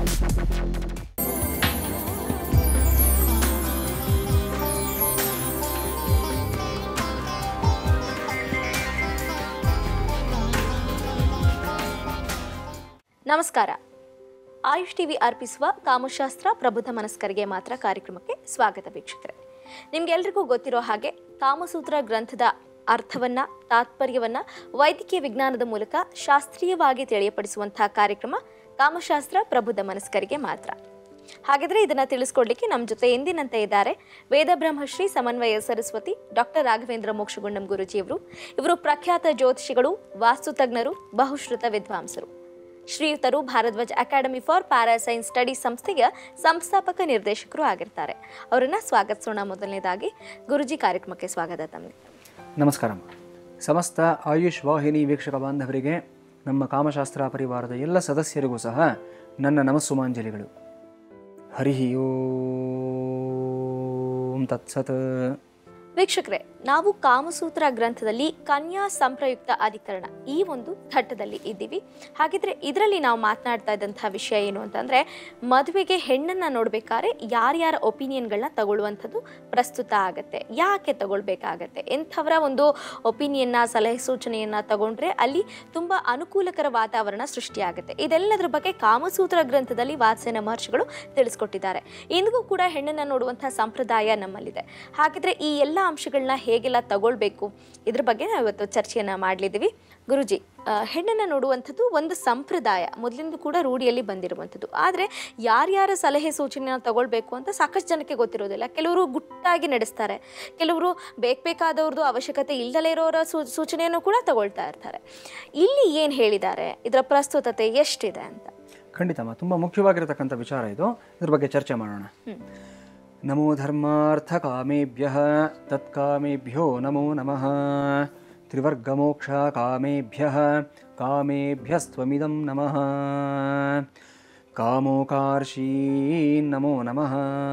ನಮಸ್ಕಾರ. ಆಯುಷ್ ಟಿವಿ ಅರ್ಪಿಸುವ ಕಾಮಶಾಸ್ತ್ರ ಪ್ರಬುದ್ಧ ಮನಸ್ಕರಿಗೆ ಮಾತ್ರ ಕಾರ್ಯಕ್ರಮಕ್ಕೆ ಸ್ವಾಗತ ವೀಕ್ಷಕರೇ. ನಿಮ್ಗೆಲ್ರಿಗೂ ಗೊತ್ತಿರೋ ಹಾಗೆ ಕಾಮಸೂತ್ರ ಗ್ರಂಥದ ಅರ್ಥವನ್ನ, ತಾತ್ಪರ್ಯವನ್ನ ವೈದ್ಯಕೀಯ ವಿಜ್ಞಾನದ ಮೂಲಕ ಶಾಸ್ತ್ರೀಯವಾಗಿ ತಿಳಿಯಪಡಿಸುವಂತಹ ಕಾರ್ಯಕ್ರಮ ಕಾಮಶಾಸ್ತ್ರ ಪ್ರಬುದ್ಧ ಮನಸ್ಕರಿಗೆ ಮಾತ್ರ. ಹಾಗಾದ್ರೆ ಇದನ್ನ ತಿಳಿಸ್ಕೊಡ್ಲಿಕ್ಕೆ ನಮ್ಮ ಜೊತೆ ಎಂದಿನಂತೆ ಇದ್ದಾರೆ ವೇದ ಬ್ರಹ್ಮಶ್ರೀ ಸಮನ್ವಯ ಸರಸ್ವತಿ ಡಾಕ್ಟರ್ ರಾಘವೇಂದ್ರ ಮೋಕ್ಷಗುಂಡಂ ಗುರುಜಿಯವರು. ಇವರು ಪ್ರಖ್ಯಾತ ಜ್ಯೋತಿಷಿಗಳು, ವಾಸ್ತು ತಜ್ಞರು, ಬಹುಶ್ರುತ ವಿದ್ವಾಂಸರು. ಶ್ರೀಯುತರು Bharadwaj academy for parasciences studies ಸಂಸ್ಥೆಯ ಸಂಸ್ಥಾಪಕ ನಿರ್ದೇಶಕರು ಆಗಿರ್ತಾರೆ. ಅವರನ್ನ ಸ್ವಾಗತಿಸೋಣ. ಮೊದಲನೇದಾಗಿ ಗುರುಜಿ, ಕಾರ್ಯಕ್ರಮಕ್ಕೆ ಸ್ವಾಗತ. ತಮಗೆ ನಮಸ್ಕಾರ. ಸಮಸ್ತ ಆಯುಷ್ ವಾಹಿನಿ ವೀಕ್ಷಕ ಬಾಂಧವರಿಗೆ, ನಮ್ಮ ಕಾಮಶಾಸ್ತ್ರ ಪರಿವಾರದ ಎಲ್ಲ ಸದಸ್ಯರಿಗೂ ಸಹ ನನ್ನ ನಮಸ್ಸುಮಾಂಜಲಿಗಳು. ಹರಿ ಓಂ ತತ್ಸತ್. ವೀಕ್ಷಕರೇ, ನಾವು ಕಾಮಸೂತ್ರ ಗ್ರಂಥದಲ್ಲಿ ಕನ್ಯಾ ಸಂಪ್ರಯುಕ್ತ ಅಧಿಕರಣ ಈ ಒಂದು ಘಟ್ಟದಲ್ಲಿ ಇದ್ದೀವಿ. ಹಾಗಿದ್ರೆ ಇದರಲ್ಲಿ ನಾವು ಮಾತನಾಡ್ತಾ ಇದ್ದಂತಹ ವಿಷಯ ಏನು ಅಂತಂದ್ರೆ, ಮದುವೆಗೆ ಹೆಣ್ಣನ್ನ ನೋಡ್ಬೇಕಾದ್ರೆ ಯಾರ್ಯಾರ ಒಪಿನಿಯನ್ಗಳನ್ನ ತಗೊಳ್ಳುವಂಥದ್ದು ಪ್ರಸ್ತುತ ಆಗತ್ತೆ, ಯಾಕೆ ತಗೊಳ್ಬೇಕಾಗತ್ತೆ, ಎಂಥವರ ಒಂದು ಒಪಿನಿಯನ್ನ, ಸಲಹೆ ಸೂಚನೆಯನ್ನ ತಗೊಂಡ್ರೆ ಅಲ್ಲಿ ತುಂಬಾ ಅನುಕೂಲಕರ ವಾತಾವರಣ ಸೃಷ್ಟಿಯಾಗುತ್ತೆ. ಇದೆಲ್ಲದರ ಬಗ್ಗೆ ಕಾಮಸೂತ್ರ ಗ್ರಂಥದಲ್ಲಿ ವಾತ್ಸ್ಯನ ಮಹರ್ಷಿಗಳು ತಿಳಿಸ್ಕೊಟ್ಟಿದ್ದಾರೆ. ಇಂದಿಗೂ ಕೂಡ ಹೆಣ್ಣನ್ನ ನೋಡುವಂತಹ ಸಂಪ್ರದಾಯ ನಮ್ಮಲ್ಲಿದೆ. ಹಾಗಿದ್ರೆ ಈ ಎಲ್ಲ ಅಂಶಗಳನ್ನ ಹೇಗೆಲ್ಲ ತಗೊಳ್ಬೇಕು, ಇದ್ರ ಬಗ್ಗೆ ನಾವು ಇವತ್ತು ಚರ್ಚೆಯನ್ನ ಮಾಡಲಿದ್ದೀವಿ. ಗುರುಜಿ, ಹೆಣ್ಣನ್ನ ನೋಡುವಂಥದ್ದು ಒಂದು ಸಂಪ್ರದಾಯ, ಮೊದಲಿಂದ ಕೂಡ ರೂಢಿಯಲ್ಲಿ ಬಂದಿರುವಂಥದ್ದು. ಆದರೆ ಯಾರ್ಯಾರ ಸಲಹೆ ಸೂಚನೆನ ತಗೊಳ್ಬೇಕು ಅಂತ ಸಾಕಷ್ಟು ಜನಕ್ಕೆ ಗೊತ್ತಿರೋದಿಲ್ಲ. ಕೆಲವರು ಗುಟ್ಟಾಗಿ ನಡೆಸ್ತಾರೆ, ಕೆಲವರು ಬೇಕಾದವ್ರದ್ದು ಅವಶ್ಯಕತೆ ಇಲ್ಲದಲೇ ಇರೋರ ಸೂಚನೆಯನ್ನು ಕೂಡ ತಗೊಳ್ತಾ ಇರ್ತಾರೆ. ಇಲ್ಲಿ ಏನು ಹೇಳಿದ್ದಾರೆ, ಇದರ ಪ್ರಸ್ತುತತೆ ಎಷ್ಟಿದೆ ಅಂತ? ಖಂಡಿತಮ್ಮ, ತುಂಬ ಮುಖ್ಯವಾಗಿರತಕ್ಕಂಥ ವಿಚಾರ ಇದು. ಇದ್ರ ಬಗ್ಗೆ ಚರ್ಚೆ ಮಾಡೋಣ. ನಮೋ ಧರ್ಮಾರ್ಥ ಕಾಮೇಭ್ಯಃ ತತ್ಕಾಮೇಭ್ಯೋ ನಮೋ ನಮಃ. ತ್ರಿವರ್ಗಮೋಕ್ಷ ಕಾಮೇಭ್ಯಃ ಕಾಮೇಭ್ಯಸ್ತ್ವಮಿದಂ ನಮಃ. ಕಾಮೋಕಾರ್ಷೀನ್ ನಮೋ ನಮಃ.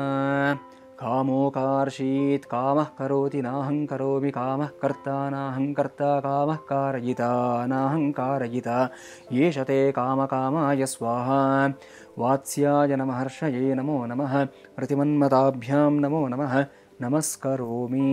ಕಾಮೋಕಾರ್ಷೀತ್ ಕಾಮಃ ಕರೋತಿ ನಾಹಂ ಕರೋಮಿ ಕಾಮಃ ಕರ್ತಾ ನಾಹಂ ಕರ್ತಾ ಕಾಮಃ ಕಾರಯಿತಾ ನಾಹಂ ಕಾರಯಿತಾ ಯೇಷತೆ ಕಾಮಕಾಮಾಯ ಸ್ವಾಹ. ವಾತ್ಸ್ಯಾಯ ನಮಹರ್ಷಯೇ ನಮೋ ನಮಃ. ಪ್ರತಿಮನ್ಮತಾಭ್ಯಾಂ ನಮೋ ನಮಃ. ನಮಸ್ಕರೋಮಿ.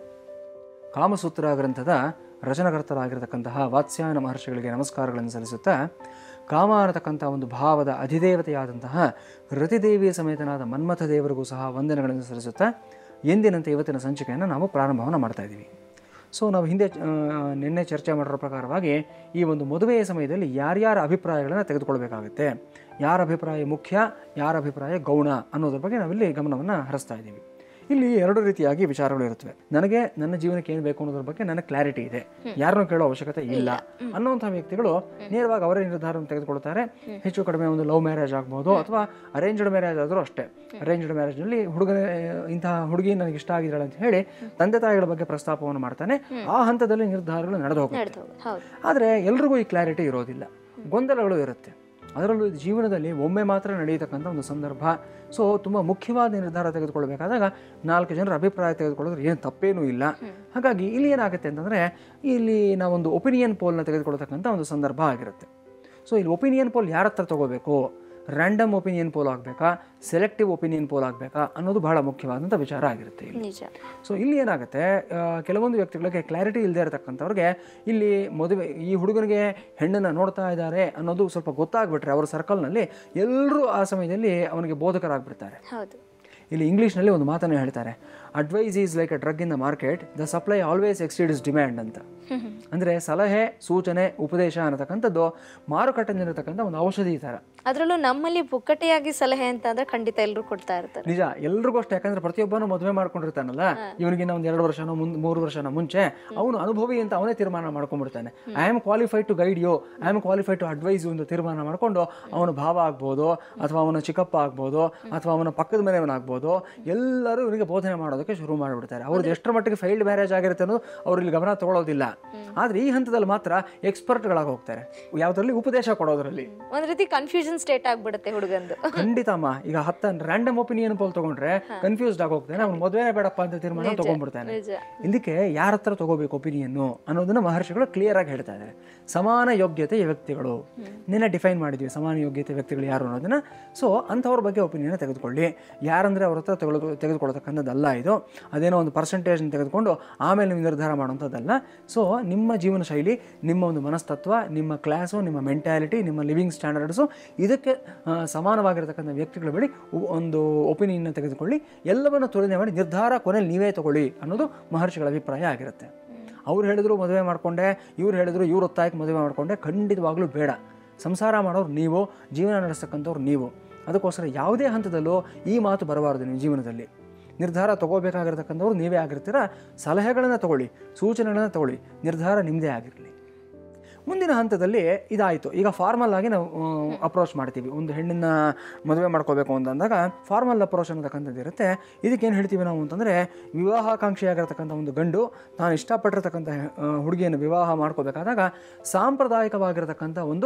ಕಾಮಸೂತ್ರ ಗ್ರಂಥದ ರಚನಕರ್ತರಾಗಿರತಕ್ಕಂತಹ ವಾತ್ಸ್ಯಾಯನ ಮಹರ್ಷಿಗಳಿಗೆ ನಮಸ್ಕಾರಗಳನ್ನು ಸಲ್ಲಿಸುತ್ತಾ, ಕಾಮ ಅನ್ನತಕ್ಕಂಥ ಒಂದು ಭಾವದ ಅಧಿದೇವತೆಯಾದಂತಹ ರತಿದೇವಿಯ ಸಮೇತನಾದ ಮನ್ಮಥ ದೇವರಿಗೂ ಸಹ ವಂದನೆಗಳನ್ನು ಸಲ್ಲಿಸುತ್ತಾ ಎಂದಿನಂತೆ ಇವತ್ತಿನ ಸಂಚಿಕೆಯನ್ನು ನಾವು ಪ್ರಾರಂಭವನ್ನು ಮಾಡ್ತಾ ಇದ್ದೀವಿ. ಸೊ ನಾವು ನಿನ್ನೆ ಚರ್ಚೆ ಮಾಡಿರೋ ಪ್ರಕಾರವಾಗಿ ಈ ಒಂದು ಮದುವೆಯ ಸಮಯದಲ್ಲಿ ಯಾರ್ಯಾರ ಅಭಿಪ್ರಾಯಗಳನ್ನು ತೆಗೆದುಕೊಳ್ಬೇಕಾಗುತ್ತೆ, ಯಾರ ಅಭಿಪ್ರಾಯ ಮುಖ್ಯ, ಯಾರ ಅಭಿಪ್ರಾಯ ಗೌಣ ಅನ್ನೋದ್ರ ಬಗ್ಗೆ ನಾವಿಲ್ಲಿ ಗಮನವನ್ನು ಹರಿಸ್ತಾ ಇದ್ದೀವಿ. ಇಲ್ಲಿ ಎರಡು ರೀತಿಯಾಗಿ ವಿಚಾರಗಳು ಇರುತ್ತವೆ. ನನಗೆ ನನ್ನ ಜೀವನಕ್ಕೆ ಏನು ಬೇಕು ಅನ್ನೋದ್ರ ಬಗ್ಗೆ ನನಗೆ ಕ್ಲಾರಿಟಿ ಇದೆ, ಯಾರನ್ನೂ ಕೇಳೋ ಅವಶ್ಯಕತೆ ಇಲ್ಲ ಅನ್ನೋಂಥ ವ್ಯಕ್ತಿಗಳು ನೇರವಾಗಿ ಅವರೇ ನಿರ್ಧಾರವನ್ನು ತೆಗೆದುಕೊಳ್ತಾರೆ. ಹೆಚ್ಚು ಕಡಿಮೆ ಒಂದು ಲವ್ ಮ್ಯಾರೇಜ್ ಆಗ್ಬೋದು ಅಥವಾ ಅರೇಂಜ್ಡ್ ಮ್ಯಾರೇಜ್ ಆದರೂ ಅಷ್ಟೇ. ಅರೇಂಜ್ಡ್ ಮ್ಯಾರೇಜ್ನಲ್ಲಿ ಇಂತಹ ಹುಡುಗಿ ನನಗೆ ಇಷ್ಟ ಆಗಿದ್ದಾಳೆ ಅಂತ ಹೇಳಿ ತಂದೆ ತಾಯಿಗಳ ಬಗ್ಗೆ ಪ್ರಸ್ತಾಪವನ್ನು ಮಾಡ್ತಾನೆ. ಆ ಹಂತದಲ್ಲಿ ನಿರ್ಧಾರಗಳು ನಡೆದು ಹೋಗುತ್ತೆ. ಆದರೆ ಎಲ್ರಿಗೂ ಈ ಕ್ಲಾರಿಟಿ ಇರೋದಿಲ್ಲ, ಗೊಂದಲಗಳು ಇರುತ್ತೆ. ಅದರಲ್ಲೂ ಜೀವನದಲ್ಲಿ ಒಮ್ಮೆ ಮಾತ್ರ ನಡೆಯತಕ್ಕಂಥ ಒಂದು ಸಂದರ್ಭ. ಸೊ ತುಂಬ ಮುಖ್ಯವಾದ ನಿರ್ಧಾರ ತೆಗೆದುಕೊಳ್ಬೇಕಾದಾಗ 4 ಜನರ ಅಭಿಪ್ರಾಯ ತೆಗೆದುಕೊಳ್ಳೋದ್ರೆ ಏನು ತಪ್ಪೇನೂ ಇಲ್ಲ. ಹಾಗಾಗಿ ಇಲ್ಲಿ ಏನಾಗುತ್ತೆ ಅಂತಂದರೆ, ಇಲ್ಲಿ ನಾವೊಂದು ಒಪಿನಿಯನ್ ಪೋಲ್ನ ತೆಗೆದುಕೊಳ್ತಕ್ಕಂಥ ಒಂದು ಸಂದರ್ಭ ಆಗಿರುತ್ತೆ. ಸೊ ಇಲ್ಲಿ ಒಪಿನಿಯನ್ ಪೋಲ್ ಯಾರ ಹತ್ರ ತಗೋಬೇಕು, ರ್ಯಾಂಡಮ್ ಒಪಿನಿಯನ್ ಪೋಲ್ ಆಗಬೇಕಾ, ಸೆಲೆಕ್ಟಿವ್ ಒಪಿನಿಯನ್ ಪೋಲ್ ಆಗಬೇಕಾ ಅನ್ನೋದು ಬಹಳ ಮುಖ್ಯವಾದಂಥ ವಿಚಾರ ಆಗಿರುತ್ತೆ ಇಲ್ಲಿ. ಸೊ ಇಲ್ಲಿ ಏನಾಗುತ್ತೆ, ಕೆಲವೊಂದು ವ್ಯಕ್ತಿಗಳಿಗೆ ಕ್ಲಾರಿಟಿ ಇಲ್ಲದೆ ಇರತಕ್ಕಂಥವ್ರಿಗೆ ಇಲ್ಲಿ ಮದುವೆ ಈ ಹುಡುಗನಿಗೆ ಹೆಣ್ಣನ್ನು ನೋಡ್ತಾ ಇದ್ದಾರೆ ಅನ್ನೋದು ಸ್ವಲ್ಪ ಗೊತ್ತಾಗ್ಬಿಟ್ರೆ ಅವ್ರ ಸರ್ಕಲ್ನಲ್ಲಿ ಎಲ್ಲರೂ ಆ ಸಮಯದಲ್ಲಿ ಅವನಿಗೆ ಬೋಧಕರಾಗ್ಬಿಡ್ತಾರೆ. ಇಲ್ಲಿ ಇಂಗ್ಲೀಷ್ನಲ್ಲಿ ಒಂದು ಮಾತನ್ನು ಹೇಳ್ತಾರೆ, advice is like a drug in the market, the supply always exceeds demand ಅಂತ. ಅಂದರೆ ಸಲಹೆ, ಸೂಚನೆ, ಉಪದೇಶ ಅನ್ನತಕ್ಕಂಥದ್ದು ಮಾರುಕಟ್ಟೆಯಲ್ಲಿರತಕ್ಕಂಥ ಒಂದು ಔಷಧಿ ಥರ. ಅದರಲ್ಲೂ ನಮ್ಮಲ್ಲಿ ಪುಕ್ಕಟೆಯಾಗಿ ಸಲಹೆ ಅಂತ ಅಂದ್ರೆ ಖಂಡಿತ ಎಲ್ಲರೂ ಕೊಡ್ತಾ ಇರ್ತಾರೆ. ನಿಜ, ಎಲ್ರಿಗೂ ಅಷ್ಟೇ. ಯಾಕಂದ್ರೆ ಪ್ರತಿಯೊಬ್ಬನು ಮದುವೆ ಮಾಡ್ಕೊಂಡಿರ್ತಾನಲ್ಲ, ಇವನಿಗಿನ್ನ ಒಂದು 2 ವರ್ಷನೋ 3 ವರ್ಷನ ಮುಂಚೆ ಅವನು ಅನುಭವಿ ಅಂತ ಅವನೇ ತೀರ್ಮಾನ ಮಾಡ್ಕೊಂಡ್ಬಿಡ್ತಾನೆ. I am qualified to guide you, I am qualified to advise you ಅಂತ ತೀರ್ಮಾನ ಮಾಡಿಕೊಂಡು ಅವನು ಭಾವ ಆಗ್ಬೋದು ಅಥವಾ ಅವನ ಚಿಕ್ಕಪ್ಪ ಆಗ್ಬೋದು ಅಥವಾ ಅವನ ಪಕ್ಕದ ಮನೆಯವನಾಗ್ಬೋದು, ಎಲ್ಲರೂ ಇವನಿಗೆ ಬೋಧನೆ ಮಾಡೋದಕ್ಕೆ ಮಾಡೋದಕ್ಕೆ ಶುರು ಮಾಡಿಬಿಡ್ತಾರೆ. ಅವ್ರದ್ದು ಎಷ್ಟರ ಮಟ್ಟಿಗೆ ಫೈಲ್ಡ್ ಮ್ಯಾರೇಜ್ ಆಗಿರುತ್ತೆ ಅನ್ನೋದು ಅವ್ರು ಇಲ್ಲಿ ಗಮನ ತಗೊಳ್ಳೋದಿಲ್ಲ. ಆದರೆ ಈ ಹಂತದಲ್ಲಿ ಮಾತ್ರ ಎಕ್ಸ್ಪರ್ಟ್ಗಳಾಗಿ ಹೋಗ್ತಾರೆ ಯಾವುದರಲ್ಲಿ, ಉಪದೇಶ ಕೊಡೋದ್ರಲ್ಲಿ. ಒಂದ್ ರೀತಿ ಕನ್ಫ್ಯೂಷನ್ ಸ್ಟೇಟ್ ಆಗ್ಬಿಡುತ್ತೆ ಹುಡುಗಂದು. ಖಂಡಿತಮ್ಮ. ಈಗ 10 ರ್ಯಾಂಡಮ್ ಒಪಿನಿಯನ್ ಪೋಲ್ ತಗೊಂಡ್ರೆ ಕನ್ಫ್ಯೂಸ್ಡ್ ಆಗಿ ಹೋಗ್ತಾನೆ, ಅವ್ನು ಮದುವೆನೇ ಬೇಡಪ್ಪ ಅಂತ ತೀರ್ಮಾನ ತಗೊಂಡ್ಬಿಡ್ತಾನೆ. ಇದಕ್ಕೆ ಯಾರ ಹತ್ರ ತಗೋಬೇಕು ಒಪಿನಿಯನ್ನು ಅನ್ನೋದನ್ನ ಮಹರ್ಷಿಗಳು ಕ್ಲಿಯರ್ ಆಗಿ ಹೇಳ್ತಾ ಇದ್ದಾರೆ. ಸಮಾನ ಯೋಗ್ಯತೆ ವ್ಯಕ್ತಿಗಳು ನಿನ್ನೆ ಡಿಫೈನ್ ಮಾಡಿದ್ವಿ, ಸಮಾನ ಯೋಗ್ಯತೆ ವ್ಯಕ್ತಿಗಳು ಯಾರು ಅನ್ನೋದನ್ನ. ಸೊ ಅಂಥವ್ರ ಬಗ್ಗೆ ಒಪಿನಿಯನ್ ತೆಗೆದುಕೊಳ್ಳಿ. ಯಾರಂದರೆ ಅವ್ರ ಹತ್ರ ತೆಗೆದುಕೊಳ್ತಕ್ಕಂಥದ್ದಲ್ಲ ಇದು. ಅದೇನೋ ಒಂದು ಪರ್ಸೆಂಟೇಜ್ ತೆಗೆದುಕೊಂಡು ಆಮೇಲೆ ನೀವು ನಿರ್ಧಾರ ಮಾಡುವಂಥದ್ದಲ್ಲ. ಸೊ ನಿಮ್ಮ ಜೀವನ ಶೈಲಿ, ನಿಮ್ಮ ಒಂದು ಮನಸ್ತತ್ವ, ನಿಮ್ಮ ಕ್ಲಾಸು, ನಿಮ್ಮ ಮೆಂಟ್ಯಾಲಿಟಿ, ನಿಮ್ಮ ಲಿವಿಂಗ್ ಸ್ಟ್ಯಾಂಡರ್ಡ್ಸು, ಇದಕ್ಕೆ ಸಮಾನವಾಗಿರತಕ್ಕಂಥ ವ್ಯಕ್ತಿಗಳ ಬಳಿ ಒಂದು ಒಪಿನಿಯನ್ನ ತೆಗೆದುಕೊಳ್ಳಿ. ಎಲ್ಲವನ್ನು ತುಲನೆ ಮಾಡಿ ನಿರ್ಧಾರ ಕೊನೆಯಲ್ಲಿ ನೀವೇ ತಗೊಳ್ಳಿ ಅನ್ನೋದು ಮಹರ್ಷಿಗಳ ಅಭಿಪ್ರಾಯ ಆಗಿರುತ್ತೆ. ಅವ್ರು ಹೇಳಿದ್ರು ಮದುವೆ ಮಾಡಿಕೊಂಡೆ, ಇವ್ರು ಹೇಳಿದ್ರು ಇವ್ರು ಒತ್ತಾಯಕ್ಕೆ ಮದುವೆ ಮಾಡಿಕೊಂಡೆ, ಖಂಡಿತವಾಗ್ಲೂ ಬೇಡ. ಸಂಸಾರ ಮಾಡೋರು ನೀವು, ಜೀವನ ನಡೆಸ್ತಕ್ಕಂಥವ್ರು ನೀವು. ಅದಕ್ಕೋಸ್ಕರ ಯಾವುದೇ ಹಂತದಲ್ಲೂ ಈ ಮಾತು ಬರಬಾರ್ದು. ನಿಮ್ಮ ಜೀವನದಲ್ಲಿ ನಿರ್ಧಾರ ತೊಗೋಬೇಕಾಗಿರ್ತಕ್ಕಂಥವ್ರು ನೀವೇ ಆಗಿರ್ತೀರ. ಸಲಹೆಗಳನ್ನು ತಗೊಳ್ಳಿ, ಸೂಚನೆಗಳನ್ನು ತಗೊಳ್ಳಿ, ನಿರ್ಧಾರ ನಿಮ್ಮದೇ ಆಗಿರಲಿ. ಮುಂದಿನ ಹಂತದಲ್ಲಿ ಇದಾಯಿತು. ಈಗ ಫಾರ್ಮಲ್ ಆಗಿ ನಾವು ಅಪ್ರೋಚ್ ಮಾಡ್ತೀವಿ. ಒಂದು ಹೆಣ್ಣನ್ನು ಮದುವೆ ಮಾಡ್ಕೋಬೇಕು ಅಂತಂದಾಗ ಫಾರ್ಮಲ್ ಅಪ್ರೋಚ್ ಅನ್ನತಕ್ಕಂಥದ್ದು ಇರುತ್ತೆ. ಇದಕ್ಕೇನು ಹೇಳ್ತೀವಿ ನಾವು ಅಂತಂದರೆ, ವಿವಾಹಾಕಾಂಕ್ಷಿಯಾಗಿರ್ತಕ್ಕಂಥ ಒಂದು ಗಂಡು ತಾನು ಇಷ್ಟಪಟ್ಟಿರ್ತಕ್ಕಂಥ ಹುಡುಗಿಯನ್ನು ವಿವಾಹ ಮಾಡ್ಕೋಬೇಕಾದಾಗ ಸಾಂಪ್ರದಾಯಿಕವಾಗಿರ್ತಕ್ಕಂಥ ಒಂದು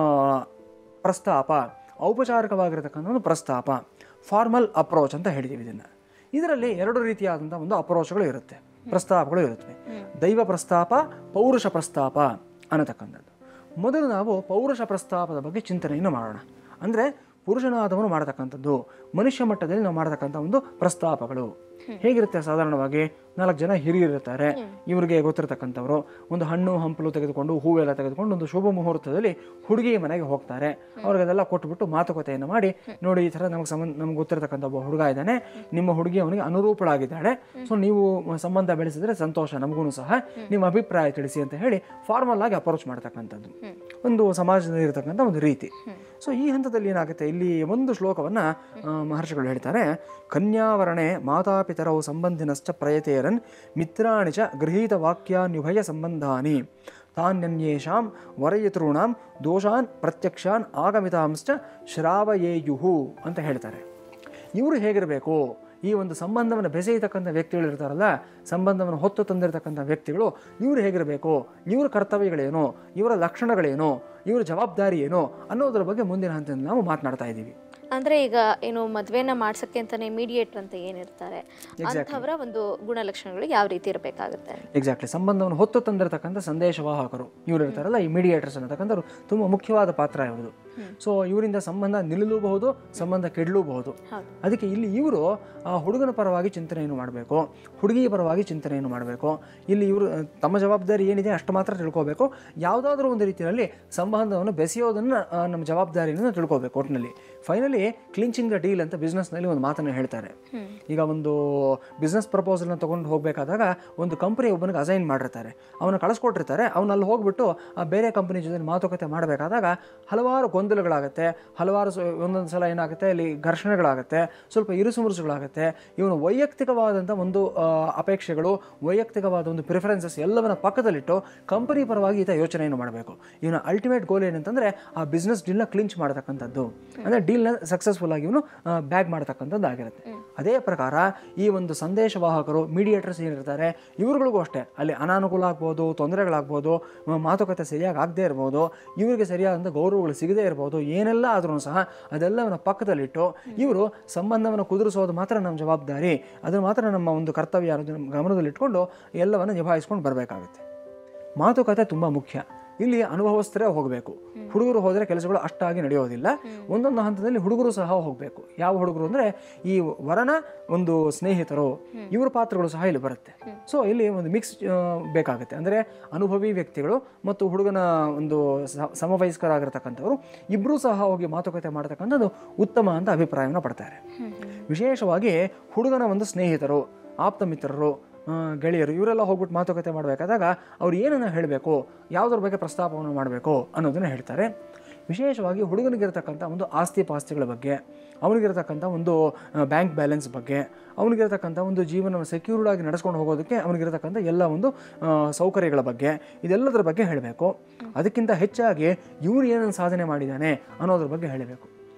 ಪ್ರಸ್ತಾಪ, ಔಪಚಾರಿಕವಾಗಿರ್ತಕ್ಕಂಥ ಒಂದು ಪ್ರಸ್ತಾಪ, ಫಾರ್ಮಲ್ ಅಪ್ರೋಚ್ ಅಂತ ಹೇಳ್ತೀವಿ ಇದನ್ನು. ಇದರಲ್ಲಿ 2 ರೀತಿಯಾದಂಥ ಒಂದು ಅಪ್ರೋಚ್ಗಳು ಇರುತ್ತೆ, ಪ್ರಸ್ತಾಪಗಳು ಇರುತ್ತವೆ. ದೈವ ಪ್ರಸ್ತಾಪ, ಪೌರುಷ ಪ್ರಸ್ತಾಪ ಅನ್ನತಕ್ಕಂಥದ್ದು. ಮೊದಲು ನಾವು ಪೌರುಷ ಪ್ರಸ್ತಾಪದ ಬಗ್ಗೆ ಚಿಂತನೆಯನ್ನು ಮಾಡೋಣ. ಅಂದರೆ ಪುರುಷನಾದವನು ಮಾಡತಕ್ಕಂಥದ್ದು, ಮನುಷ್ಯ ಮಟ್ಟದಲ್ಲಿ ನಾವು ಮಾಡತಕ್ಕಂಥ ಒಂದು ಪ್ರಸ್ತಾಪಗಳು ಹೇಗಿರುತ್ತೆ. ಸಾಧಾರಣವಾಗಿ 4 ಜನ ಹಿರಿಯರಿರ್ತಾರೆ, ಇವರಿಗೆ ಗೊತ್ತಿರತಕ್ಕಂಥವ್ರು ಒಂದು ಹಣ್ಣು ಹಂಪಲು ತೆಗೆದುಕೊಂಡು, ಹೂವೆಲ್ಲ ತೆಗೆದುಕೊಂಡು ಒಂದು ಶುಭ ಮುಹೂರ್ತದಲ್ಲಿ ಹುಡುಗಿ ಮನೆಗೆ ಹೋಗ್ತಾರೆ. ಅವ್ರಿಗೆಲ್ಲ ಕೊಟ್ಬಿಟ್ಟು ಮಾತುಕತೆಯನ್ನು ಮಾಡಿ, ನೋಡಿ ಈ ಥರ ನಮ್ಗೆ ಗೊತ್ತಿರತಕ್ಕಂಥ ಒಬ್ಬ ಹುಡುಗ ಇದ್ದಾನೆ, ನಿಮ್ಮ ಹುಡುಗಿ ಅವನಿಗೆ ಅನುರೂಪಳಾಗಿದ್ದಾಳೆ, ಸೊ ನೀವು ಸಂಬಂಧ ಬೆಳೆಸಿದ್ರೆ ಸಂತೋಷ, ನಮಗೂ ಸಹ ನಿಮ್ಮ ಅಭಿಪ್ರಾಯ ತಿಳಿಸಿ ಅಂತ ಹೇಳಿ ಫಾರ್ಮಲ್ ಆಗಿ ಅಪ್ರೋಚ್ ಮಾಡ್ತಕ್ಕಂಥದ್ದು ಒಂದು ಸಮಾಜದಲ್ಲಿ ಇರತಕ್ಕಂಥ ಒಂದು ರೀತಿ. ಸೊ ಈ ಹಂತದಲ್ಲಿ ಏನಾಗುತ್ತೆ, ಇಲ್ಲಿ ಒಂದು ಶ್ಲೋಕವನ್ನು ಮಹರ್ಷಿಗಳು ಹೇಳ್ತಾರೆ. ಕನ್ಯಾವರಣೆ ಮಾತಾಪಿತರವು ಸಂಬಂಧಿನಶ್ಚ ಪ್ರಯತೇರನ್ ಮಿತ್ರಾಣಿ ಚ ಗೃಹೀತ ವಾಕ್ಯಾನ್ಯುಭಯ ಸಂಬಂಧಾನಿ ತಾನ್ಯನ್ಯೇಷಾಂ ವರಯತॄಣಾಂ ದೋಷಾನ್ ಪ್ರತ್ಯಕ್ಷಾನ್ ಆಗಮಿತಾಂಶ್ಚ ಶ್ರಾವಯೇಯುಹು ಅಂತ ಹೇಳ್ತಾರೆ. ಇವರು ಹೇಗಿರಬೇಕು, ಈ ಒಂದು ಸಂಬಂಧವನ್ನು ಬೆಸೆಯತಕ್ಕಂಥ ವ್ಯಕ್ತಿಗಳು ಇರ್ತಾರಲ್ಲ, ಸಂಬಂಧವನ್ನು ಹೊತ್ತು ತಂದಿರತಕ್ಕಂಥ ವ್ಯಕ್ತಿಗಳು, ಇವರು ಹೇಗಿರಬೇಕು, ಇವರ ಕರ್ತವ್ಯಗಳೇನು, ಇವರ ಲಕ್ಷಣಗಳೇನು, ಇವರ ಜವಾಬ್ದಾರಿ ಏನು ಅನ್ನೋದ್ರ ಬಗ್ಗೆ ಮುಂದಿನ ಹಂತದಲ್ಲಿ ನಾವು ಮಾತನಾಡ್ತಾ ಇದ್ದೀವಿ. ಅಂದ್ರೆ ಈಗ ಏನು ಮದ್ವೆನ ಮಾಡ್ಸಕ್ಕೆ ಅಂತಾನೆ ಮೀಡಿಯೇಟರ್ ಅಂತ ಏನಿರ್ತಾರೆ, ಅಂಥವರ ಒಂದು ಗುಣಲಕ್ಷಣಗಳು ಯಾವ ರೀತಿ ಇರಬೇಕಾಗುತ್ತೆ? ಎಕ್ಸಾಕ್ಟ್ಲಿ. ಸಂಬಂಧವನ್ನು ಹೊತ್ತು ತಂದಿರತಕ್ಕಂಥ ಸಂದೇಶವಾಹಕರು ಇವರು ಇರ್ತಾರಲ್ಲ, ಈ ಮೀಡಿಯೇಟರ್ಸ್ ಅನ್ನತಕ್ಕಂಥವ್ರು ತುಂಬ ಮುಖ್ಯವಾದ ಪಾತ್ರ ಇರೋದು. ಸೊ ಇವರಿಂದ ಸಂಬಂಧ ನಿಲ್ಲಲೂಬಹುದು, ಸಂಬಂಧ ಕೆಡಲೂಬಹುದು. ಅದಕ್ಕೆ ಇಲ್ಲಿ ಇವರು ಆ ಹುಡುಗನ ಪರವಾಗಿ ಚಿಂತನೆಯನ್ನು ಮಾಡಬೇಕು, ಹುಡುಗಿಯ ಪರವಾಗಿ ಚಿಂತನೆಯನ್ನು ಮಾಡಬೇಕು. ಇಲ್ಲಿ ಇವರು ತಮ್ಮ ಜವಾಬ್ದಾರಿ ಏನಿದೆ ಅಷ್ಟು ಮಾತ್ರ ತಿಳ್ಕೋಬೇಕು. ಯಾವುದಾದ್ರೂ ಒಂದು ರೀತಿಯಲ್ಲಿ ಸಂಬಂಧವನ್ನು ಬೆಸೆಯೋದನ್ನು ನಮ್ಮ ಜವಾಬ್ದಾರಿಯನ್ನು ತಿಳ್ಕೋಬೇಕು. ಒಟ್ಟಿನಲ್ಲಿ ಫೈನಲಿ ಕ್ಲಿಂಚಿಂಗ್ ದ ಡೀಲ್ ಅಂತ ಬಿಸ್ನೆಸ್ನಲ್ಲಿ ಒಂದು ಮಾತನ್ನು ಹೇಳ್ತಾರೆ. ಈಗ ಒಂದು ಬಿಸ್ನೆಸ್ ಪ್ರಪೋಸಲ್ನ ತೊಗೊಂಡು ಹೋಗಬೇಕಾದಾಗ ಒಂದು ಕಂಪನಿ ಒಬ್ಬನಿಗೆ ಅಸೈನ್ ಮಾಡಿರ್ತಾರೆ, ಅವನು ಕಳಿಸ್ಕೊಟ್ಟಿರ್ತಾರೆ. ಅವನು ಅಲ್ಲಿ ಹೋಗ್ಬಿಟ್ಟು ಆ ಬೇರೆ ಕಂಪನಿ ಜೊತೆ ಮಾತುಕತೆ ಮಾಡಬೇಕಾದಾಗ ಹಲವಾರು ಗೊಂದಲಗಳಾಗುತ್ತೆ, ಹಲವಾರು ಒಂದೊಂದು ಸಲ ಏನಾಗುತ್ತೆ ಅಲ್ಲಿ ಘರ್ಷಣೆಗಳಾಗುತ್ತೆ, ಸ್ವಲ್ಪ ಇರುಸುಮುರುಸುಗಳಾಗುತ್ತೆ. ಇವನು ವೈಯಕ್ತಿಕವಾದಂಥ ಒಂದು ಅಪೇಕ್ಷೆಗಳು, ವೈಯಕ್ತಿಕವಾದ ಒಂದು ಪ್ರಿಫರೆನ್ಸಸ್ ಎಲ್ಲವನ್ನ ಪಕ್ಕದಲ್ಲಿಟ್ಟು ಕಂಪನಿ ಪರವಾಗಿ ಈತ ಯೋಚನೆಯನ್ನು ಮಾಡಬೇಕು. ಇವನ ಅಲ್ಟಿಮೇಟ್ ಗೋಲ್ ಏನಂತಂದರೆ ಆ ಬಿಸ್ನೆಸ್ ಡೀಲ್ನ ಕ್ಲಿಂಚ್ ಮಾಡತಕ್ಕಂಥದ್ದು, ಅಂದರೆ ಡೀಲ್ನ ಸಕ್ಸಸ್ಫುಲ್ ಆಗಿ ಇವನು ಬ್ಯಾಗ್ ಮಾಡತಕ್ಕಂಥದ್ದು ಆಗಿರುತ್ತೆ. ಅದೇ ಪ್ರಕಾರ ಈ ಒಂದು ಸಂದೇಶವಾಹಕರು, ಮೀಡಿಯೇಟರ್ಸ್ ಏನಿರ್ತಾರೆ, ಇವ್ರುಗಳಿಗೂ ಅಷ್ಟೇ ಅಲ್ಲಿ ಅನಾನುಕೂಲ ಆಗ್ಬೋದು, ತೊಂದರೆಗಳಾಗ್ಬೋದು, ಮಾತುಕತೆ ಸರಿಯಾಗಿ ಆಗದೆ ಇರ್ಬೋದು, ಇವರಿಗೆ ಸರಿಯಾದಂಥ ಗೌರವಗಳು ಸಿಗದೇ ಇರ್ಬೋದು, ಏನೆಲ್ಲ ಆದ್ರೂ ಸಹ ಅದೆಲ್ಲವನ್ನ ಪಕ್ಕದಲ್ಲಿಟ್ಟು ಇವರು ಸಂಬಂಧವನ್ನು ಕುದುರಿಸೋದು ಮಾತ್ರ ನಮ್ಮ ಜವಾಬ್ದಾರಿ, ಅದನ್ನು ಮಾತ್ರ ನಮ್ಮ ಒಂದು ಕರ್ತವ್ಯ ಅನ್ನೋದನ್ನು ಗಮನದಲ್ಲಿಟ್ಕೊಂಡು ಎಲ್ಲವನ್ನು ನಿಭಾಯಿಸ್ಕೊಂಡು ಬರಬೇಕಾಗುತ್ತೆ. ಮಾತುಕತೆ ತುಂಬ ಮುಖ್ಯ. ಇಲ್ಲಿ ಅನುಭವಸ್ಥರೇ ಹೋಗಬೇಕು. ಹುಡುಗರು ಹೋದರೆ ಕೆಲಸಗಳು ಅಷ್ಟಾಗಿ ನಡೆಯೋದಿಲ್ಲ. ಒಂದೊಂದು ಹಂತದಲ್ಲಿ ಹುಡುಗರು ಸಹ ಹೋಗಬೇಕು. ಯಾವ ಹುಡುಗರು ಅಂದರೆ ಈ ವರನ ಒಂದು ಸ್ನೇಹಿತರು, ಇವರ ಪಾತ್ರಗಳು ಸಹ ಇಲ್ಲಿ ಬರುತ್ತೆ. ಸೊ ಇಲ್ಲಿ ಒಂದು ಮಿಕ್ಸ್ ಬೇಕಾಗುತ್ತೆ. ಅಂದರೆ ಅನುಭವಿ ವ್ಯಕ್ತಿಗಳು ಮತ್ತು ಹುಡುಗನ ಒಂದು ಸಮವಯಸ್ಕರಾಗಿರ್ತಕ್ಕಂಥವ್ರು ಇಬ್ಬರೂ ಸಹ ಹೋಗಿ ಮಾತುಕತೆ ಮಾಡತಕ್ಕಂಥದ್ದು ಉತ್ತಮ ಅಂತ ಅಭಿಪ್ರಾಯವನ್ನು ಪಡ್ತಾರೆ. ವಿಶೇಷವಾಗಿ ಹುಡುಗನ ಒಂದು ಸ್ನೇಹಿತರು, ಆಪ್ತ ಮಿತ್ರರು, ಗೆಳೆಯರು ಇವರೆಲ್ಲ ಹೋಗ್ಬಿಟ್ಟು ಮಾತುಕತೆ ಮಾಡಬೇಕಾದಾಗ ಅವ್ರು ಏನನ್ನು ಹೇಳಬೇಕು, ಯಾವುದ್ರ ಬಗ್ಗೆ ಪ್ರಸ್ತಾಪವನ್ನು ಮಾಡಬೇಕು ಅನ್ನೋದನ್ನು ಹೇಳ್ತಾರೆ. ವಿಶೇಷವಾಗಿ ಹುಡುಗನಿಗಿರತಕ್ಕಂಥ ಒಂದು ಆಸ್ತಿ ಪಾಸ್ತಿಗಳ ಬಗ್ಗೆ, ಅವನಿಗಿರತಕ್ಕಂಥ ಒಂದು ಬ್ಯಾಂಕ್ ಬ್ಯಾಲೆನ್ಸ್ ಬಗ್ಗೆ, ಅವನಿಗಿರತಕ್ಕಂಥ ಒಂದು ಜೀವನವನ್ನು ಸೆಕ್ಯೂರ್ಡ್ ಆಗಿ ನಡೆಸ್ಕೊಂಡು ಹೋಗೋದಕ್ಕೆ ಅವನಿಗಿರತಕ್ಕಂಥ ಎಲ್ಲ ಒಂದು ಸೌಕರ್ಯಗಳ ಬಗ್ಗೆ, ಇದೆಲ್ಲದರ ಬಗ್ಗೆ ಹೇಳಬೇಕು. ಅದಕ್ಕಿಂತ ಹೆಚ್ಚಾಗಿ ಇವನು ಏನನ್ನು ಸಾಧನೆ ಮಾಡಿದ್ದಾನೆ ಅನ್ನೋದ್ರ ಬಗ್ಗೆ ಹೇಳಬೇಕು.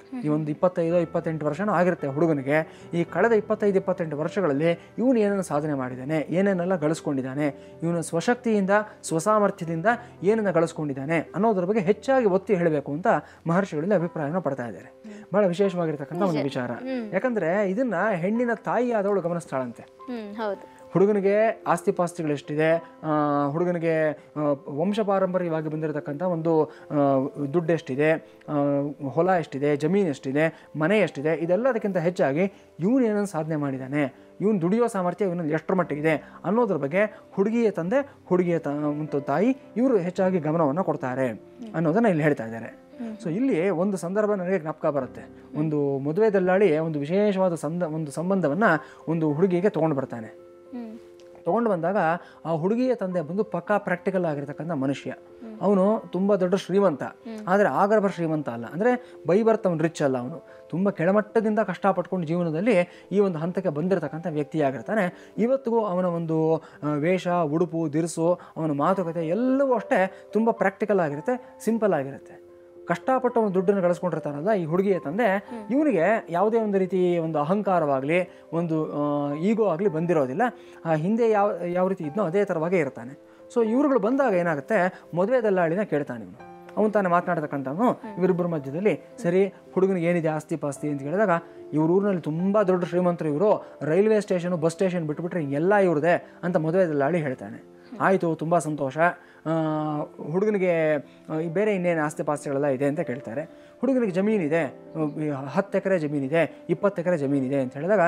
ಈ ಒಂದು 25-28 ವರ್ಷನೂ ಆಗಿರುತ್ತೆ ಹುಡುಗನಿಗೆ. ಈ ಕಳೆದ 25-28 ವರ್ಷಗಳಲ್ಲಿ ಇವನು ಏನನ್ನು ಸಾಧನೆ ಮಾಡಿದ್ದಾನೆ, ಏನೇನೆಲ್ಲ ಗಳಿಸ್ಕೊಂಡಿದ್ದಾನೆ, ಇವನು ಸ್ವಶಕ್ತಿಯಿಂದ ಸ್ವಸಾಮರ್ಥ್ಯದಿಂದ ಏನನ್ನು ಗಳಿಸ್ಕೊಂಡಿದ್ದಾನೆ ಅನ್ನೋದ್ರ ಬಗ್ಗೆ ಹೆಚ್ಚಾಗಿ ಒತ್ತಿ ಹೇಳಬೇಕು ಅಂತ ಮಹರ್ಷಿಗಳಲ್ಲಿ ಅಭಿಪ್ರಾಯನ ಪಡ್ತಾ ಇದ್ದಾರೆ. ಬಹಳ ವಿಶೇಷವಾಗಿರ್ತಕ್ಕಂಥ ಒಂದು ವಿಚಾರ. ಯಾಕಂದ್ರೆ ಇದನ್ನ ಹೆಣ್ಣಿನ ತಾಯಿ ಆದವಳು ಗಮನಿಸ್ತಾಳಂತೆ. ಹುಡುಗನಿಗೆ ಆಸ್ತಿ ಪಾಸ್ತಿಗಳು ಎಷ್ಟಿದೆ, ಹುಡುಗನಿಗೆ ವಂಶ ಪಾರಂಪರ್ಯವಾಗಿ ಬಂದಿರತಕ್ಕಂಥ ಒಂದು ದುಡ್ಡು ಎಷ್ಟಿದೆ, ಹೊಲ ಎಷ್ಟಿದೆ, ಜಮೀನು ಎಷ್ಟಿದೆ, ಮನೆ ಎಷ್ಟಿದೆ, ಇದೆಲ್ಲದಕ್ಕಿಂತ ಹೆಚ್ಚಾಗಿ ಇವನು ಏನನ್ನು ಸಾಧನೆ ಮಾಡಿದ್ದಾನೆ, ಇವನು ದುಡಿಯೋ ಸಾಮರ್ಥ್ಯ ಇವನಲ್ಲಿ ಎಷ್ಟರ ಮಟ್ಟಿಗಿದೆ ಅನ್ನೋದ್ರ ಬಗ್ಗೆ ಹುಡುಗಿಯ ತಂದೆ, ಹುಡುಗಿಯ ತಾಯಿ ಇವರು ಹೆಚ್ಚಾಗಿ ಗಮನವನ್ನು ಕೊಡ್ತಾರೆ ಅನ್ನೋದನ್ನ ಇಲ್ಲಿ ಹೇಳ್ತಾ ಇದ್ದಾರೆ. ಸೊ ಇಲ್ಲಿ ಒಂದು ಸಂದರ್ಭ ನನಗೆ ಜ್ಞಾಪಕ ಬರುತ್ತೆ. ಒಂದು ಮದುವೆ ದಲ್ಲಾಳಿ ಒಂದು ವಿಶೇಷವಾದ ಒಂದು ಸಂಬಂಧವನ್ನ ಒಂದು ಹುಡುಗಿಗೆ ತಗೊಂಡು ಬರ್ತಾನೆ. ತಗೊಂಡು ಬಂದಾಗ ಆ ಹುಡುಗಿಯ ತಂದೆ ಬಂದು ಪಕ್ಕಾ ಪ್ರಾಕ್ಟಿಕಲ್ ಆಗಿರ್ತಕ್ಕಂಥ ಮನುಷ್ಯ. ಅವನು ತುಂಬ ದೊಡ್ಡ ಶ್ರೀಮಂತ, ಆದರೆ ಆಗರ್ಭ ಶ್ರೀಮಂತ ಅಲ್ಲ. ಅಂದರೆ ಬೈ ಬರ್ತ್ ಅವನು ರಿಚ್ ಅಲ್ಲ, ಅವನು ತುಂಬ ಕೆಳಮಟ್ಟದಿಂದ ಕಷ್ಟಪಟ್ಕೊಂಡು ಜೀವನದಲ್ಲಿ ಈ ಒಂದು ಹಂತಕ್ಕೆ ಬಂದಿರತಕ್ಕಂಥ ವ್ಯಕ್ತಿಯಾಗಿರ್ತಾನೆ. ಇವತ್ತಿಗೂ ಅವನ ಒಂದು ವೇಷ, ಉಡುಪು, ದಿರಿಸು, ಅವನ ಮಾತುಕತೆ ಎಲ್ಲವೂ ಅಷ್ಟೇ ತುಂಬ ಪ್ರಾಕ್ಟಿಕಲ್ ಆಗಿರುತ್ತೆ, ಸಿಂಪಲ್ ಆಗಿರುತ್ತೆ. ಕಷ್ಟಪಟ್ಟು ಅವನು ದುಡ್ಡನ್ನು ಗಳಿಸ್ಕೊಂಡಿರ್ತಾನಲ್ಲ ಈ ಹುಡುಗಿಯ ತಂದೆ, ಇವನಿಗೆ ಯಾವುದೇ ಒಂದು ರೀತಿ ಒಂದು ಅಹಂಕಾರವಾಗಲಿ ಒಂದು ಈಗೋ ಆಗಲಿ ಬಂದಿರೋದಿಲ್ಲ. ಹಿಂದೆ ಯಾವ ರೀತಿ ಇದ್ನೋ ಅದೇ ಥರವಾಗೇ ಇರ್ತಾನೆ. ಸೊ ಇವ್ರುಗಳು ಬಂದಾಗ ಏನಾಗುತ್ತೆ, ಮದುವೆ ದಲ್ಲಾಳಿನ ಕೇಳ್ತಾನೆ ಇವನು. ಅವನು ತಾನೇ ಮಾತನಾಡ್ತಕ್ಕಂಥವನು ಇವರಿಬ್ಬರ ಮಧ್ಯದಲ್ಲಿ. ಸರಿ, ಹುಡುಗನಿಗೆ ಏನಿದೆ ಆಸ್ತಿ ಪಾಸ್ತಿ ಅಂತ ಕೇಳಿದಾಗ, ಇವ್ರ ಊರಿನಲ್ಲಿ ತುಂಬ ದೊಡ್ಡ ಶ್ರೀಮಂತರು ಇವರು, ರೈಲ್ವೆ ಸ್ಟೇಷನು ಬಸ್ ಸ್ಟೇಷನ್ ಬಿಟ್ಬಿಟ್ರೆ ಎಲ್ಲ ಇವ್ರದೇ ಅಂತ ಮದುವೆ ದಲ್ಲಾಳಿ ಹೇಳ್ತಾನೆ. ಆಯಿತು, ತುಂಬ ಸಂತೋಷ. ಹುಡುಗನಿಗೆ ಬೇರೆ ಇನ್ನೇನು ಆಸ್ತಿ ಪಾಸ್ತಿಗಳೆಲ್ಲ ಇದೆ ಅಂತ ಕೇಳ್ತಾರೆ. ಹುಡುಗನಿಗೆ ಜಮೀನಿದೆ, 10 ಎಕರೆ ಜಮೀನಿದೆ, 20 ಎಕರೆ ಜಮೀನಿದೆ ಅಂತ ಹೇಳಿದಾಗ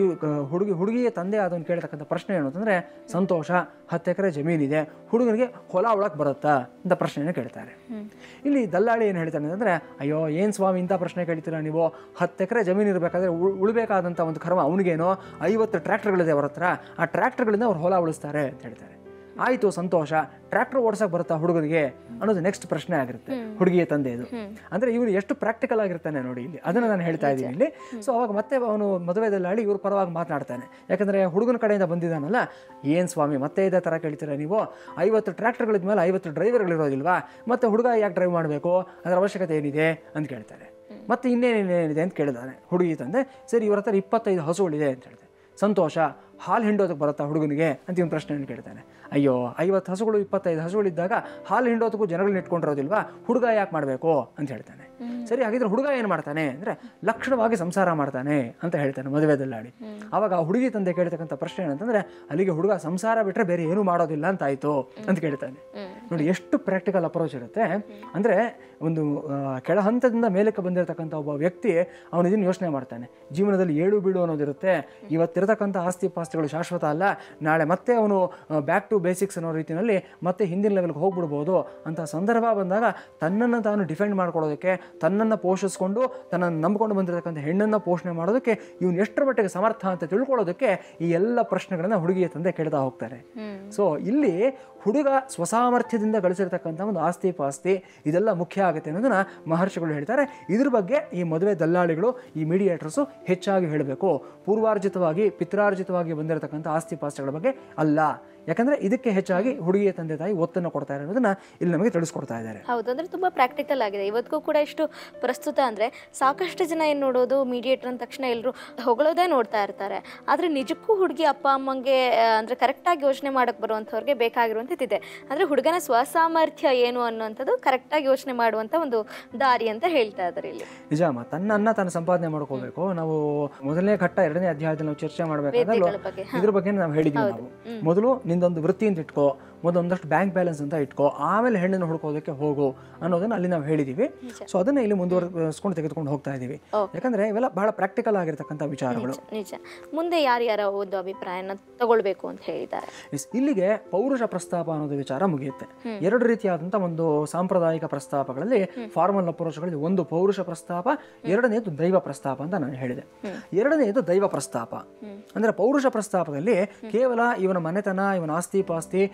ಹುಡುಗಿಯ ತಂದೆ ಅದನ್ನು ಕೇಳ್ತಕ್ಕಂಥ ಪ್ರಶ್ನೆ ಏನು ಅಂತಂದರೆ, ಸಂತೋಷ, 10 ಎಕರೆ ಜಮೀನಿದೆ, ಹುಡುಗನಿಗೆ ಹೊಲ ಒಳಕ್ಕೆ ಬರುತ್ತಾ ಅಂತ ಪ್ರಶ್ನೆಯನ್ನು ಕೇಳ್ತಾರೆ. ಇಲ್ಲಿ ದಲ್ಲಾಳಿ ಏನು ಹೇಳ್ತಾನೆ ಅಂದರೆ, ಅಯ್ಯೋ ಏನು ಸ್ವಾಮಿ ಇಂಥ ಪ್ರಶ್ನೆ ಕೇಳ್ತೀರಾ ನೀವು, 10 ಎಕರೆ ಜಮೀನು ಇರಬೇಕಾದ್ರೆ ಉಳಬೇಕಾದಂಥ ಒಂದು ಕರ್ಮ ಅವನಿಗೇನೋ 50 ಟ್ರ್ಯಾಕ್ಟರ್ಗಳಿದೆ ಅವ್ರ ಹತ್ರ, ಆ ಟ್ರ್ಯಾಕ್ಟರ್ಗಳಿಂದ ಅವ್ರು ಹೊಲ ಉಳಿಸ್ತಾರೆ ಅಂತ ಹೇಳ್ತಾರೆ. ಆಯಿತು, ಸಂತೋಷ, ಟ್ರ್ಯಾಕ್ಟರ್ ಓಡಿಸೋಕೆ ಬರುತ್ತಾ ಹುಡುಗನಿಗೆ ಅನ್ನೋದು ನೆಕ್ಸ್ಟ್ ಪ್ರಶ್ನೆ ಆಗಿರುತ್ತೆ ಹುಡುಗಿಯ ತಂದೆಯದು. ಅಂದರೆ ಇವನು ಎಷ್ಟು ಪ್ರಾಕ್ಟಿಕಲ್ ಆಗಿರ್ತಾನೆ ನೋಡಿ, ಇಲ್ಲಿ ಅದನ್ನು ನಾನು ಹೇಳ್ತಾ ಇದ್ದೀನಿ ಇಲ್ಲಿ. ಸೊ ಅವಾಗ ಮತ್ತೆ ಅವನು ಮದುವೆ ದಲ್ಲಾಳಿ ಇವ್ರ ಪರವಾಗಿ ಮಾತನಾಡ್ತಾನೆ. ಯಾಕಂದರೆ ಹುಡುಗನ ಕಡೆಯಿಂದ ಬಂದಿದ್ದಾನಲ್ಲ, ಏನು ಸ್ವಾಮಿ ಮತ್ತೆ ಇದೇ ಥರ ಕೇಳ್ತೀರಾ ನೀವು, 50 ಟ್ರ್ಯಾಕ್ಟರ್ಗಳಿದ ಮೇಲೆ 50 ಡ್ರೈವರ್ಗಳಿರೋದಿಲ್ವಾ, ಮತ್ತೆ ಹುಡುಗ ಯಾಕೆ ಡ್ರೈವ್ ಮಾಡಬೇಕು, ಅದರ ಅವಶ್ಯಕತೆ ಏನಿದೆ ಅಂತ ಕೇಳ್ತಾರೆ. ಮತ್ತೆ ಇನ್ನೇನೇನಿದೆ ಅಂತ ಕೇಳಿದಾನೆ ಹುಡುಗಿ ತಂದೆ. ಸರಿ, ಇವ್ರ ಹತ್ರ 25 ಹಸುಗಳಿದೆ ಅಂತ ಹೇಳ್ತಾರೆ. ಸಂತೋಷ, ಹಾಲು ಹಿಂಡೋದಕ್ಕೆ ಬರುತ್ತಾ ಹುಡುಗನಿಗೆ ಅಂತ ಇವನು ಪ್ರಶ್ನೆಯನ್ನು ಕೇಳ್ತಾನೆ. ಅಯ್ಯೋ, 50 ಹಸುಗಳು 25 ಹಸುಗಳಿದ್ದಾಗ ಹಾಲು ಹಿಂಡೋದಕ್ಕೂ ಜನಗಳನ್ನ ಇಟ್ಕೊಂಡಿರೋದಿಲ್ವಾ, ಹುಡುಗ ಯಾಕೆ ಮಾಡಬೇಕು ಅಂತ ಹೇಳ್ತಾನೆ. ಸರಿ, ಹಾಗಿದ್ರೆ ಹುಡುಗ ಏನು ಮಾಡ್ತಾನೆ ಅಂದರೆ, ಲಕ್ಷಣವಾಗಿ ಸಂಸಾರ ಮಾಡ್ತಾನೆ ಅಂತ ಹೇಳ್ತಾನೆ ಮದುವೆ ದಲ್ಲಾಳಿ. ಆವಾಗ ಆ ಹುಡುಗಿ ತಂದೆ ಕೇಳ್ತಕ್ಕಂಥ ಪ್ರಶ್ನೆ ಏನಂತಂದರೆ, ಅಲ್ಲಿಗೆ ಹುಡುಗ ಸಂಸಾರ ಬಿಟ್ಟರೆ ಬೇರೆ ಏನೂ ಮಾಡೋದಿಲ್ಲ ಅಂತ ಆಯಿತು ಅಂತ ಕೇಳ್ತಾನೆ. ನೋಡಿ ಎಷ್ಟು ಪ್ರಾಕ್ಟಿಕಲ್ ಅಪ್ರೋಚ್ ಇರುತ್ತೆ. ಅಂದರೆ ಒಂದು ಕೆಳ ಹಂತದಿಂದ ಮೇಲಕ್ಕೆ ಬಂದಿರತಕ್ಕಂಥ ಒಬ್ಬ ವ್ಯಕ್ತಿ ಅವನು ಇದನ್ನು ಯೋಚನೆ ಮಾಡ್ತಾನೆ. ಜೀವನದಲ್ಲಿ ಏಳು ಬೀಳು ಅನ್ನೋದಿರುತ್ತೆ. ಇವತ್ತಿರತಕ್ಕಂಥ ಆಸ್ತಿ ಪಾಸ್ತಿಗಳು ಶಾಶ್ವತ ಅಲ್ಲ, ನಾಳೆ ಮತ್ತೆ ಅವನು ಬ್ಯಾಕ್ ಟು ಬೇಸಿಕ್ಸ್ ಅನ್ನೋ ರೀತಿಯಲ್ಲಿ ಮತ್ತೆ ಹಿಂದಿನ ಲೆವೆಲ್ಗೆ ಹೋಗ್ಬಿಡ್ಬೋದು ಅಂತ ಸಂದರ್ಭ ಬಂದಾಗ ತನ್ನನ್ನು ತಾನು ಡಿಫೆಂಡ್ ಮಾಡ್ಕೊಳ್ಳೋದಕ್ಕೆ, ತನ್ನನ್ನು ಪೋಷಿಸ್ಕೊಂಡು ತನ್ನನ್ನು ನಂಬಿಕೊಂಡು ಬಂದಿರತಕ್ಕಂಥ ಹೆಣ್ಣನ್ನು ಪೋಷಣೆ ಮಾಡೋದಕ್ಕೆ ಇವನು ಎಷ್ಟರ ಮಟ್ಟಿಗೆ ಸಮರ್ಥ ಅಂತ ತಿಳ್ಕೊಳ್ಳೋದಕ್ಕೆ ಈ ಎಲ್ಲ ಪ್ರಶ್ನೆಗಳನ್ನು ಹುಡುಗಿಯ ತಂದೆ ಕೇಳ್ತಾ ಹೋಗ್ತಾರೆ. ಸೊ ಇಲ್ಲಿ ಹುಡುಗ ಸ್ವಸಾಮರ್ಥ್ಯದಿಂದ ಗಳಿಸಿರ್ತಕ್ಕಂಥ ಒಂದು ಆಸ್ತಿ ಪಾಸ್ತಿ ಇದೆಲ್ಲ ಮುಖ್ಯ ಆಗುತ್ತೆ ಅನ್ನೋದನ್ನ ಮಹರ್ಷಿಗಳು ಹೇಳ್ತಾರೆ. ಇದ್ರ ಬಗ್ಗೆ ಈ ಮದುವೆ ದಲ್ಲಾಳಿಗಳು, ಈ ಮೀಡಿಯೇಟರ್ಸು ಹೆಚ್ಚಾಗಿ ಹೇಳಬೇಕು. ಪೂರ್ವಾರ್ಜಿತವಾಗಿ ಪಿತ್ರಾರ್ಜಿತವಾಗಿ ಬಂದಿರತಕ್ಕಂಥ ಆಸ್ತಿ ಪಾಸ್ತಿಗಳ ಬಗ್ಗೆ ಅಲ್ಲ. ಯಾಕಂದ್ರೆ ಇದಕ್ಕೆ ಹೆಚ್ಚಾಗಿ ಹುಡುಗಿಯ ತಂದೆ ತಾಯಿ ಒತ್ತನ್ನು ಕೊಡ್ತಾರೆ ಅನ್ನೋದನ್ನ ಇಲ್ಲಿ ನಮಗೆ ತಿಳಿಸ್ಕೊಡ್ತಾ ಇದ್ದಾರೆ. ಹೌದು, ಅಂದ್ರೆ ತುಂಬಾ ಪ್ರಾಕ್ಟಿಕಲ್ ಆಗಿದೆ. ಇವತ್ತಿಗೂ ಕೂಡ ಎಷ್ಟು ಪ್ರಸ್ತುತ ಅಂದ್ರೆ ಸಾಕಷ್ಟು ಜನ ಏನ್ ನೋಡೋದು, ಮೀಡಿಯೇಟರ್ ಅಂದ ತಕ್ಷಣ ಎಲ್ಲರೂ ಹೊಗಳೋದೇ ನೋಡ್ತಾ ಇರ್ತಾರೆ. ಆದ್ರೆ ನಿಜಕ್ಕೂ ಹುಡುಗಿ ಅಪ್ಪ ಅಮ್ಮಂಗೆ ಅಂದ್ರೆ ಕರೆಕ್ಟ್ ಆಗಿ ಯೋಚನೆ ಮಾಡಕ್ ಬರುವಂತವ್ರಿಗೆ ಬೇಕಾಗಿರುವಂತದ್ದಿದೆ. ಅಂದ್ರೆ ಹುಡುಗನ ಸ್ವಸಾಮರ್ಥ್ಯ ಏನು ಅನ್ನುವಂಥದ್ದು ಕರೆಕ್ಟ್ ಆಗಿ ಯೋಚನೆ ಮಾಡುವಂತ ಒಂದು ದಾರಿ ಅಂತ ಹೇಳ್ತಾ ಇದ್ದಾರೆ ಇಲ್ಲಿ. ನಿಜಾಮ, ತನ್ನ ತಾನು ಸಂಪಾದನೆ ಮಾಡ್ಕೋಬೇಕು. ನಾವು ಮೊದಲನೇ ಘಟ್ಟ 2ನೇ ಅಧ್ಯಾಯದಲ್ಲಿ ನಾವು ಚರ್ಚೆ ಮಾಡಬೇಕಾದ್ರೆ ಇದ್ರ ಬಗ್ಗೆ ನಾವು ಹೇಳಿದ್ವಿ. ನಾವು ಮೊದಲು ನಿಂದೊಂದು ವೃತ್ತಿ ಅಂತ ಇಟ್ಕೋ, ಒಂದೊಂದಷ್ಟು ಬ್ಯಾಂಕ್ ಬ್ಯಾಲೆನ್ಸ್ ಅಂತ ಇಟ್ಕೋ, ಆಮೇಲೆ ಹೆಣ್ಣನ್ನು ಹುಡ್ಕೋದಕ್ಕೆ ಹೋಗು ಅನ್ನೋದನ್ನ ಅಲ್ಲಿ ನಾವು ಹೇಳಿದೀವಿ. ಸೊ ಅದನ್ನ ಇಲ್ಲಿ ಮುಂದುವರೆಸ್ಕೊಂಡು ತೆಗೆದುಕೊಂಡು ಹೋಗ್ತಾ ಇದೀವಿ. ಯಾಕಂದ್ರೆ ಇವೆಲ್ಲ ಬಹಳ ಪ್ರಾಕ್ಟಿಕಲ್ ಆಗಿರ್ತಕ್ಕಂಥ ವಿಚಾರಗಳು. ನಿಜ. ಮುಂದೆ ಯಾರ್ಯಾರ ಒಂದು ಅಭಿಪ್ರಾಯನ ತಗೊಳ್ಬೇಕು ಅಂತ ಹೇಳಿದ್ದಾರೆ. ಇಲ್ಲಿಗೆ ಪೌರುಷ ಪ್ರಸ್ತಾಪ ಅನ್ನೋದು ವಿಚಾರ ಮುಗಿಯುತ್ತೆ. 2 ರೀತಿಯಾದಂತಹ ಒಂದು ಸಾಂಪ್ರದಾಯಿಕ ಪ್ರಸ್ತಾಪಗಳಲ್ಲಿ ಫಾರ್ಮಲ್ ಅಪ್ರೋಚ್ಗಳಲ್ಲಿ, ಒಂದು ಪೌರುಷ ಪ್ರಸ್ತಾಪ, 2ನೇದು ದೈವ ಪ್ರಸ್ತಾಪ ಅಂತ ನಾನು ಹೇಳಿದೆ. 2ನೇದು ದೈವ ಪ್ರಸ್ತಾಪ. ಅಂದ್ರೆ ಪೌರುಷ ಪ್ರಸ್ತಾಪದಲ್ಲಿ ಕೇವಲ ಇವನ ಮನೆತನ, ಇವನ ಆಸ್ತಿ ಪಾಸ್ತಿ, ಈ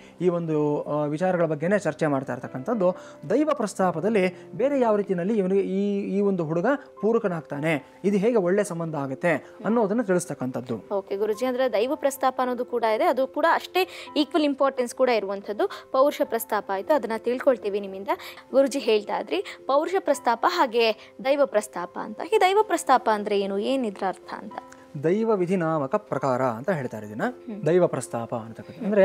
ಒಂದು ವಿಚಾರಗಳ ಬಗ್ಗೆನೇ ಚರ್ಚೆ ಮಾಡ್ತಾ ಇರ್ತಕ್ಕಂಥದ್ದು. ದೈವ ಪ್ರಸ್ತಾಪದಲ್ಲಿ ಬೇರೆ ಯಾವ ರೀತಿಯಲ್ಲಿ ಇವನಿಗೆ ಈ ಒಂದು ಹುಡುಗ ಪೂರಕನಾಗ್ತಾನೆ, ಇದು ಹೇಗೆ ಒಳ್ಳೆ ಸಂಬಂಧ ಆಗುತ್ತೆ ಅನ್ನೋದನ್ನು ತಿಳಿಸ್ತಕ್ಕಂಥದ್ದು. ಓಕೆ ಗುರುಜಿ, ಅಂದ್ರೆ ದೈವ ಪ್ರಸ್ತಾಪ ಅನ್ನೋದು ಕೂಡ ಇದೆ, ಅದು ಕೂಡ ಅಷ್ಟೇ ಈಕ್ವಲ್ ಇಂಪಾರ್ಟೆನ್ಸ್ ಕೂಡ ಇರುವಂಥದ್ದು. ಪೌರುಷ ಪ್ರಸ್ತಾಪ ಆಯಿತು, ಅದನ್ನ ತಿಳ್ಕೊಳ್ತೀವಿ ನಿಮ್ಮಿಂದ. ಗುರುಜಿ ಹೇಳ್ತಾ ಇದ್ರಿ ಪೌರುಷ ಪ್ರಸ್ತಾಪ ಹಾಗೆ ದೈವ ಪ್ರಸ್ತಾಪ ಅಂತ. ಈ ದೈವ ಪ್ರಸ್ತಾಪ ಅಂದ್ರೆ ಏನು, ಏನಿದ್ರ ಅರ್ಥ ಅಂತ? ದೈವ ವಿಧಿ ನಾಮಕ ಪ್ರಕಾರ ಅಂತ ಹೇಳ್ತಾರೆ ಇದನ್ನ. ದೈವ ಪ್ರಸ್ತಾಪ ಅಂತಕ್ಕಂಥ ಅಂದ್ರೆ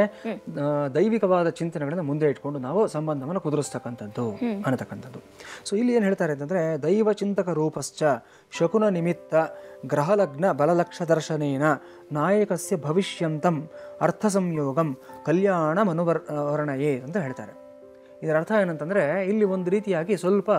ದೈವಿಕವಾದ ಚಿಂತನೆಗಳನ್ನ ಮುಂದೆ ಇಟ್ಕೊಂಡು ನಾವು ಸಂಬಂಧವನ್ನು ಕುದುರಿಸ್ತಕ್ಕಂಥದ್ದು ಅನ್ನತಕ್ಕಂಥದ್ದು. ಸೊ ಇಲ್ಲಿ ಏನು ಹೇಳ್ತಾರೆ ಅಂತಂದ್ರೆ, ದೈವ ಚಿಂತಕ ರೂಪಶ್ಚ ಶಕುನ ನಿಮಿತ್ತ ಗ್ರಹಲಗ್ನ ಬಲಲಕ್ಷ ದರ್ಶನೇನ ನಾಯಕಸ್ಯ ಭವಿಷ್ಯಂತಂ ಅರ್ಥ ಸಂಯೋಗಂ ಕಲ್ಯಾಣ ಮನುವರ್ಣಯೇ ಅಂತ ಹೇಳ್ತಾರೆ. ಇದರ ಅರ್ಥ ಏನಂತಂದರೆ, ಇಲ್ಲಿ ಒಂದು ರೀತಿಯಾಗಿ ಸ್ವಲ್ಪ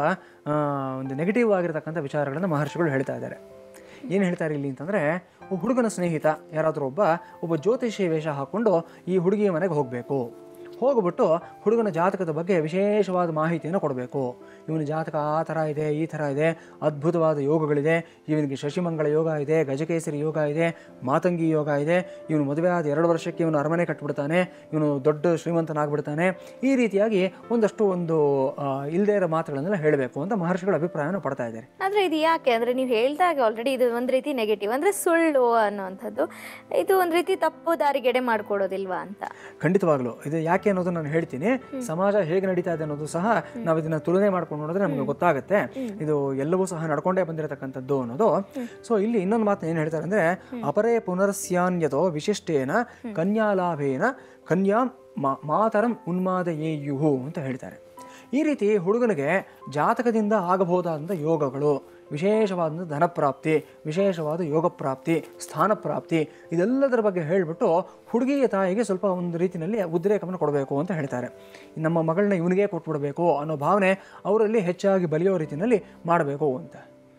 ಒಂದು ನೆಗೆಟಿವ್ ಆಗಿರತಕ್ಕಂಥ ವಿಚಾರಗಳನ್ನು ಮಹರ್ಷಿಗಳು ಹೇಳ್ತಾ ಇದ್ದಾರೆ. ಏನು ಹೇಳ್ತಾರೆ ಇಲ್ಲಿ ಅಂತಂದರೆ, ಹುಡುಗನ ಸ್ನೇಹಿತ ಯಾರಾದರೂ ಒಬ್ಬ ಜ್ಯೋತಿಷಿ ವೇಷ ಹಾಕ್ಕೊಂಡು ಈ ಹುಡುಗಿಯ ಮನೆಗೆ ಹೋಗ್ಬಿಟ್ಟು ಹುಡುಗನ ಜಾತಕದ ಬಗ್ಗೆ ವಿಶೇಷವಾದ ಮಾಹಿತಿಯನ್ನು ಕೊಡಬೇಕು. ಇವನ ಜಾತಕ ಆ ಥರ ಇದೆ, ಈ ಥರ ಇದೆ, ಅದ್ಭುತವಾದ ಯೋಗಗಳಿದೆ, ಇವನಿಗೆ ಶಶಿಮಂಗಳ ಯೋಗ ಇದೆ, ಗಜಕೇಸರಿ ಯೋಗ ಇದೆ, ಮಾತಂಗಿ ಯೋಗ ಇದೆ, ಇವನು ಮದುವೆ ಆದ 2 ವರ್ಷಕ್ಕೆ ಇವನು ಅರಮನೆ ಕಟ್ಟಿಬಿಡ್ತಾನೆ, ಇವನು ದೊಡ್ಡ ಶ್ರೀಮಂತನಾಗ್ಬಿಡ್ತಾನೆ, ಈ ರೀತಿಯಾಗಿ ಒಂದಷ್ಟು ಇಲ್ಲದೇ ಇರೋ ಮಾತುಗಳನ್ನೆಲ್ಲ ಹೇಳಬೇಕು ಅಂತ ಮಹರ್ಷಿಗಳ ಅಭಿಪ್ರಾಯನ ಪಡ್ತಾ ಇದ್ದಾರೆ. ಆದರೆ ಇದು ಯಾಕೆ ಅಂದರೆ, ನೀವು ಹೇಳಿದಾಗ ಆಲ್ರೆಡಿ ಇದು ಒಂದು ರೀತಿ ನೆಗೆಟಿವ್, ಅಂದರೆ ಸುಳ್ಳು ಅನ್ನೋವಂಥದ್ದು, ಇದು ಒಂದು ರೀತಿ ತಪ್ಪು ದಾರಿಗೆಡೆ ಮಾಡಿಕೊಡೋದಿಲ್ವಾ ಅಂತ? ಖಂಡಿತವಾಗ್ಲೂ ಇದು ಯಾಕೆ ಅನ್ನೋದು ನಾನು ಹೇಳ್ತೀನಿ. ಸಮಾಜ ಹೇಗೆ ನಡೀತಾ ಇದೆ ಅನ್ನೋದು ಸಹ ನಾವು ಇದನ್ನ ತುಲನೆ ಮಾಡ್ಕೊಂಡು ನೋಡಿದ್ರೆ ನಮಗೆ ಗೊತ್ತಾಗುತ್ತೆ, ಇದು ಎಲ್ಲವೂ ಸಹ ನಡ್ಕೊಂಡೇ ಬಂದಿರತಕ್ಕಂಥದ್ದು ಅನ್ನೋದು. ಸೊ ಇಲ್ಲಿ ಇನ್ನೊಂದು ಮಾತನ್ನ ಏನು ಹೇಳ್ತಾರೆ ಅಂದ್ರೆ, ಅಪರೇ ಪುನರ್ಸ್ಯಾನ್ಯತೋ ವಿಶಿಷ್ಟೇನ ಕನ್ಯಾಲಾಭೇನ ಕನ್ಯಾ ಮಾತರಂ ಉನ್ಮಾದಯೇಯುಹು ಅಂತ ಹೇಳ್ತಾರೆ. ಈ ರೀತಿ ಹುಡುಗನಿಗೆ ಜಾತಕದಿಂದ ಆಗಬಹುದಾದಂಥ ಯೋಗಗಳು, ವಿಶೇಷವಾದಂಥ ಧನಪ್ರಾಪ್ತಿ, ವಿಶೇಷವಾದ ಯೋಗ ಪ್ರಾಪ್ತಿ, ಸ್ಥಾನ ಪ್ರಾಪ್ತಿ, ಇದೆಲ್ಲದರ ಬಗ್ಗೆ ಹೇಳಿಬಿಟ್ಟು ಹುಡುಗಿಯ ತಾಯಿಗೆ ಸ್ವಲ್ಪ ಒಂದು ರೀತಿಯಲ್ಲಿ ಉದ್ರೇಕವನ್ನು ಕೊಡಬೇಕು ಅಂತ ಹೇಳ್ತಾರೆ. ನಮ್ಮ ಮಗಳನ್ನ ಇವನಿಗೆ ಕೊಟ್ಬಿಡಬೇಕು ಅನ್ನೋ ಭಾವನೆ ಅವರಲ್ಲಿ ಹೆಚ್ಚಾಗಿ ಬಲಿಯೋ ರೀತಿಯಲ್ಲಿ ಮಾಡಬೇಕು ಅಂತ.